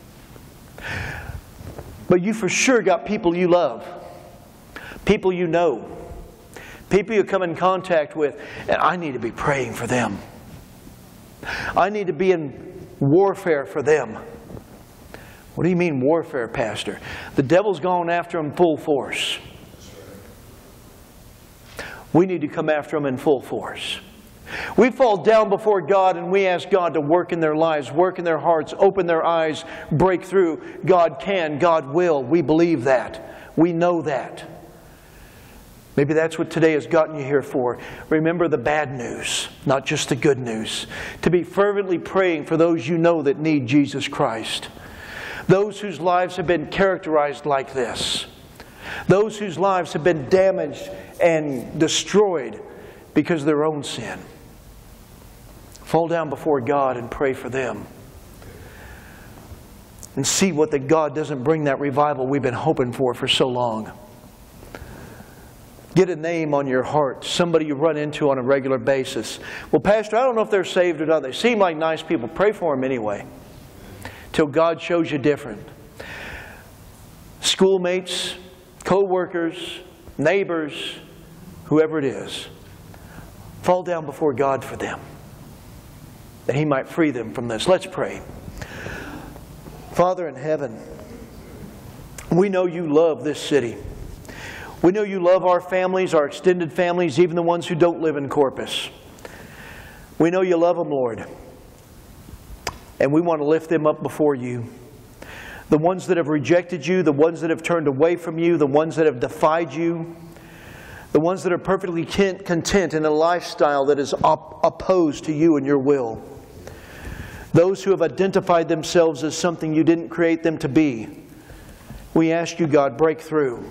Speaker 4: But you for sure got people you love, people you know, people you come in contact with, and I need to be praying for them. I need to be in warfare for them. What do you mean warfare, Pastor? The devil's gone after them full force. We need to come after them in full force. We fall down before God and we ask God to work in their lives, work in their hearts, open their eyes, break through. God can, God will. We believe that. We know that. Maybe that's what today has gotten you here for. Remember the bad news, not just the good news. To be fervently praying for those you know that need Jesus Christ. Those whose lives have been characterized like this. Those whose lives have been damaged and destroyed because of their own sin. Fall down before God and pray for them. And see what that God doesn't bring that revival we've been hoping for for so long. Get a name on your heart, somebody you run into on a regular basis. Well, Pastor, I don't know if they're saved or not. They seem like nice people. Pray for them anyway, till God shows you different. Schoolmates, co-workers, neighbors, whoever it is, fall down before God for them, that He might free them from this. Let's pray. Father in heaven, we know You love this city. We know You love our families, our extended families, even the ones who don't live in Corpus. We know You love them, Lord. And we want to lift them up before You. The ones that have rejected You, the ones that have turned away from You, the ones that have defied You, the ones that are perfectly content in a lifestyle that is op- opposed to You and Your will. Those who have identified themselves as something You didn't create them to be. We ask You, God, break through.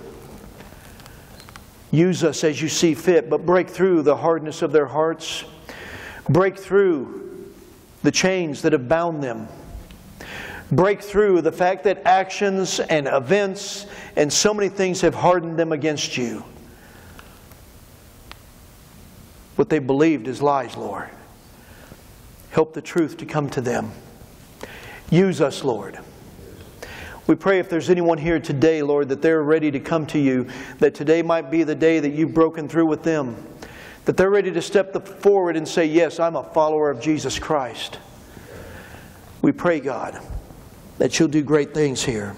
Speaker 4: Use us as You see fit, but break through the hardness of their hearts. Break through the chains that have bound them. Break through the fact that actions and events and so many things have hardened them against You. What they believed is lies, Lord. Help the truth to come to them. Use us, Lord. We pray if there's anyone here today, Lord, that they're ready to come to You, that today might be the day that You've broken through with them, that they're ready to step forward and say, yes, I'm a follower of Jesus Christ. We pray, God, that You'll do great things here.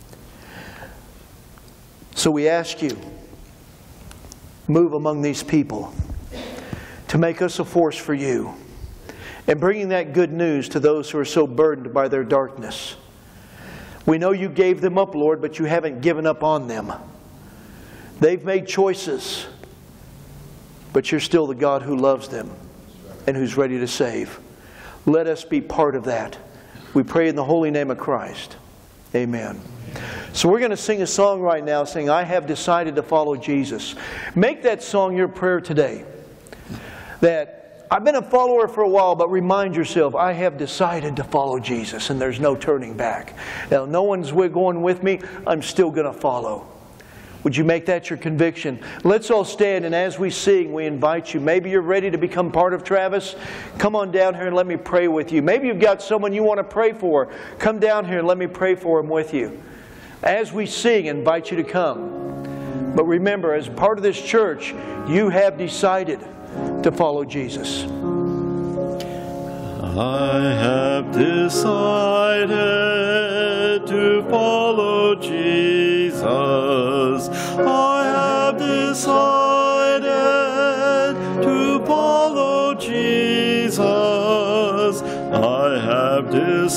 Speaker 4: So we ask You, move among these people to make us a force for You and bringing that good news to those who are so burdened by their darkness. We know You gave them up, Lord, but You haven't given up on them. They've made choices, but You're still the God who loves them and who's ready to save. Let us be part of that. We pray in the holy name of Christ. Amen. So we're going to sing a song right now saying, I have decided to follow Jesus. Make that song your prayer today. That I've been a follower for a while, but remind yourself, I have decided to follow Jesus and there's no turning back. Now, no one's going with me. I'm still going to follow. Would you make that your conviction? Let's all stand, and as we sing, we invite you. Maybe you're ready to become part of Travis. Come on down here and let me pray with you. Maybe you've got someone you want to pray for. Come down here and let me pray for them with you. As we sing, I invite you to come. But remember, as part of this church, you have decided to follow Jesus.
Speaker 6: I have decided to follow Jesus. I have decided to follow Jesus. I have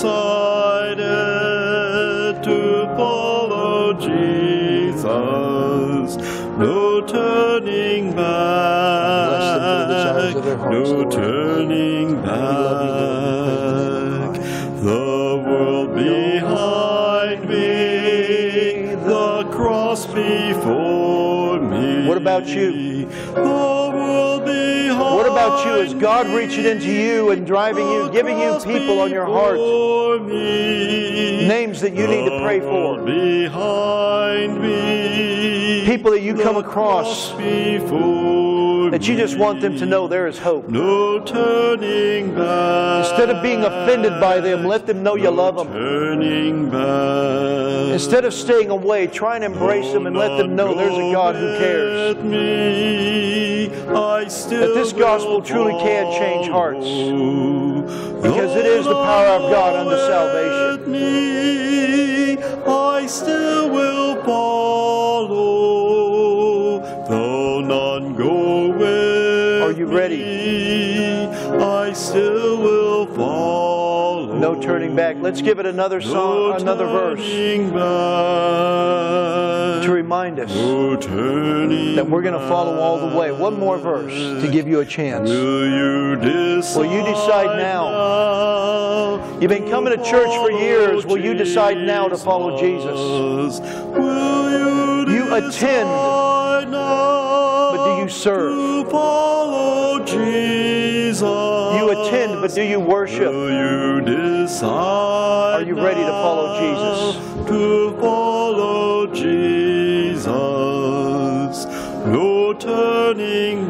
Speaker 6: decided to follow Jesus. No turning turning back, no turning back. The world behind me, the cross before me.
Speaker 4: What about you?
Speaker 6: The world behind
Speaker 4: What about you? Is God reaching into you and driving you, giving you people on your heart? Names that you need to pray for.
Speaker 6: Behind me,
Speaker 4: people that you come across that you just want them to know there is hope.
Speaker 6: No turning back.
Speaker 4: Instead of being offended by them, let them know you love them.
Speaker 6: Turning back.
Speaker 4: Instead of staying away, try and embrace them and let them know there's a God who cares.
Speaker 6: Me, I still
Speaker 4: that this gospel truly can change hearts. Because it is the power of God unto salvation.
Speaker 6: Me, I still will follow, though none go with
Speaker 4: Are you ready?
Speaker 6: me, I still will follow.
Speaker 4: No turning back. Let's give it another song,
Speaker 6: no
Speaker 4: another verse
Speaker 6: back.
Speaker 4: to remind us
Speaker 6: no
Speaker 4: that we're going to follow all the way. One more verse to give you a chance.
Speaker 6: Will you decide,
Speaker 4: Will you decide now?
Speaker 6: now?
Speaker 4: You've been coming to church for years. Will you decide now to follow Jesus?
Speaker 6: Will you,
Speaker 4: you attend,
Speaker 6: now
Speaker 4: but do you serve?
Speaker 6: To follow Jesus?
Speaker 4: You attend, but do you worship?
Speaker 6: Will you decide
Speaker 4: Are you ready to follow Jesus?
Speaker 6: To follow Jesus, no turning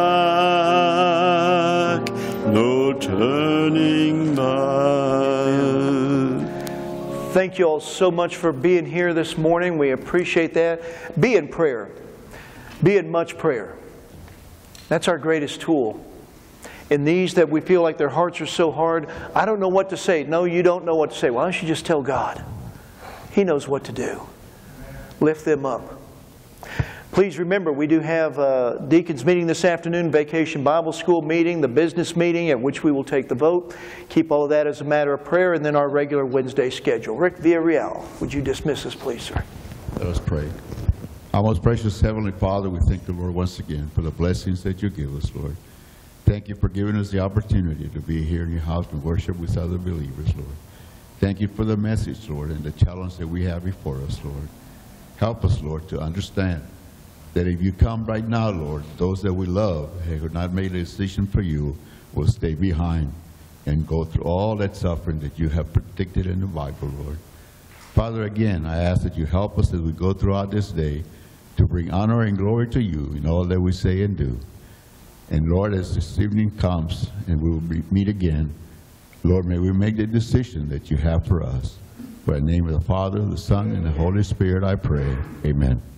Speaker 6: back, no turning back.
Speaker 4: Thank you all so much for being here this morning. We appreciate that. Be in prayer. Be in much prayer. That's our greatest tool. In these that we feel like their hearts are so hard, I don't know what to say. No, you don't know what to say. Why don't you just tell God? He knows what to do. Lift them up. Please remember, we do have a deacons meeting this afternoon, Vacation Bible School meeting, the business meeting at which we will take the vote. Keep all of that as a matter of prayer, and then our regular Wednesday schedule. Rick Villarreal, would you dismiss us, please, sir?
Speaker 8: Let us pray. Our most precious Heavenly Father, we thank the Lord once again for the blessings that you give us, Lord. Thank you for giving us the opportunity to be here in your house and worship with other believers, Lord. Thank you for the message, Lord, and the challenge that we have before us, Lord. Help us, Lord, to understand that if you come right now, Lord, those that we love who have not made a decision for you will stay behind and go through all that suffering that you have predicted in the Bible, Lord. Father, again, I ask that you help us as we go throughout this day to bring honor and glory to you in all that we say and do. And Lord, as this evening comes and we will meet again, Lord, may we make the decision that you have for us. For the name of the Father, the Son, and the Holy Spirit I pray. Amen.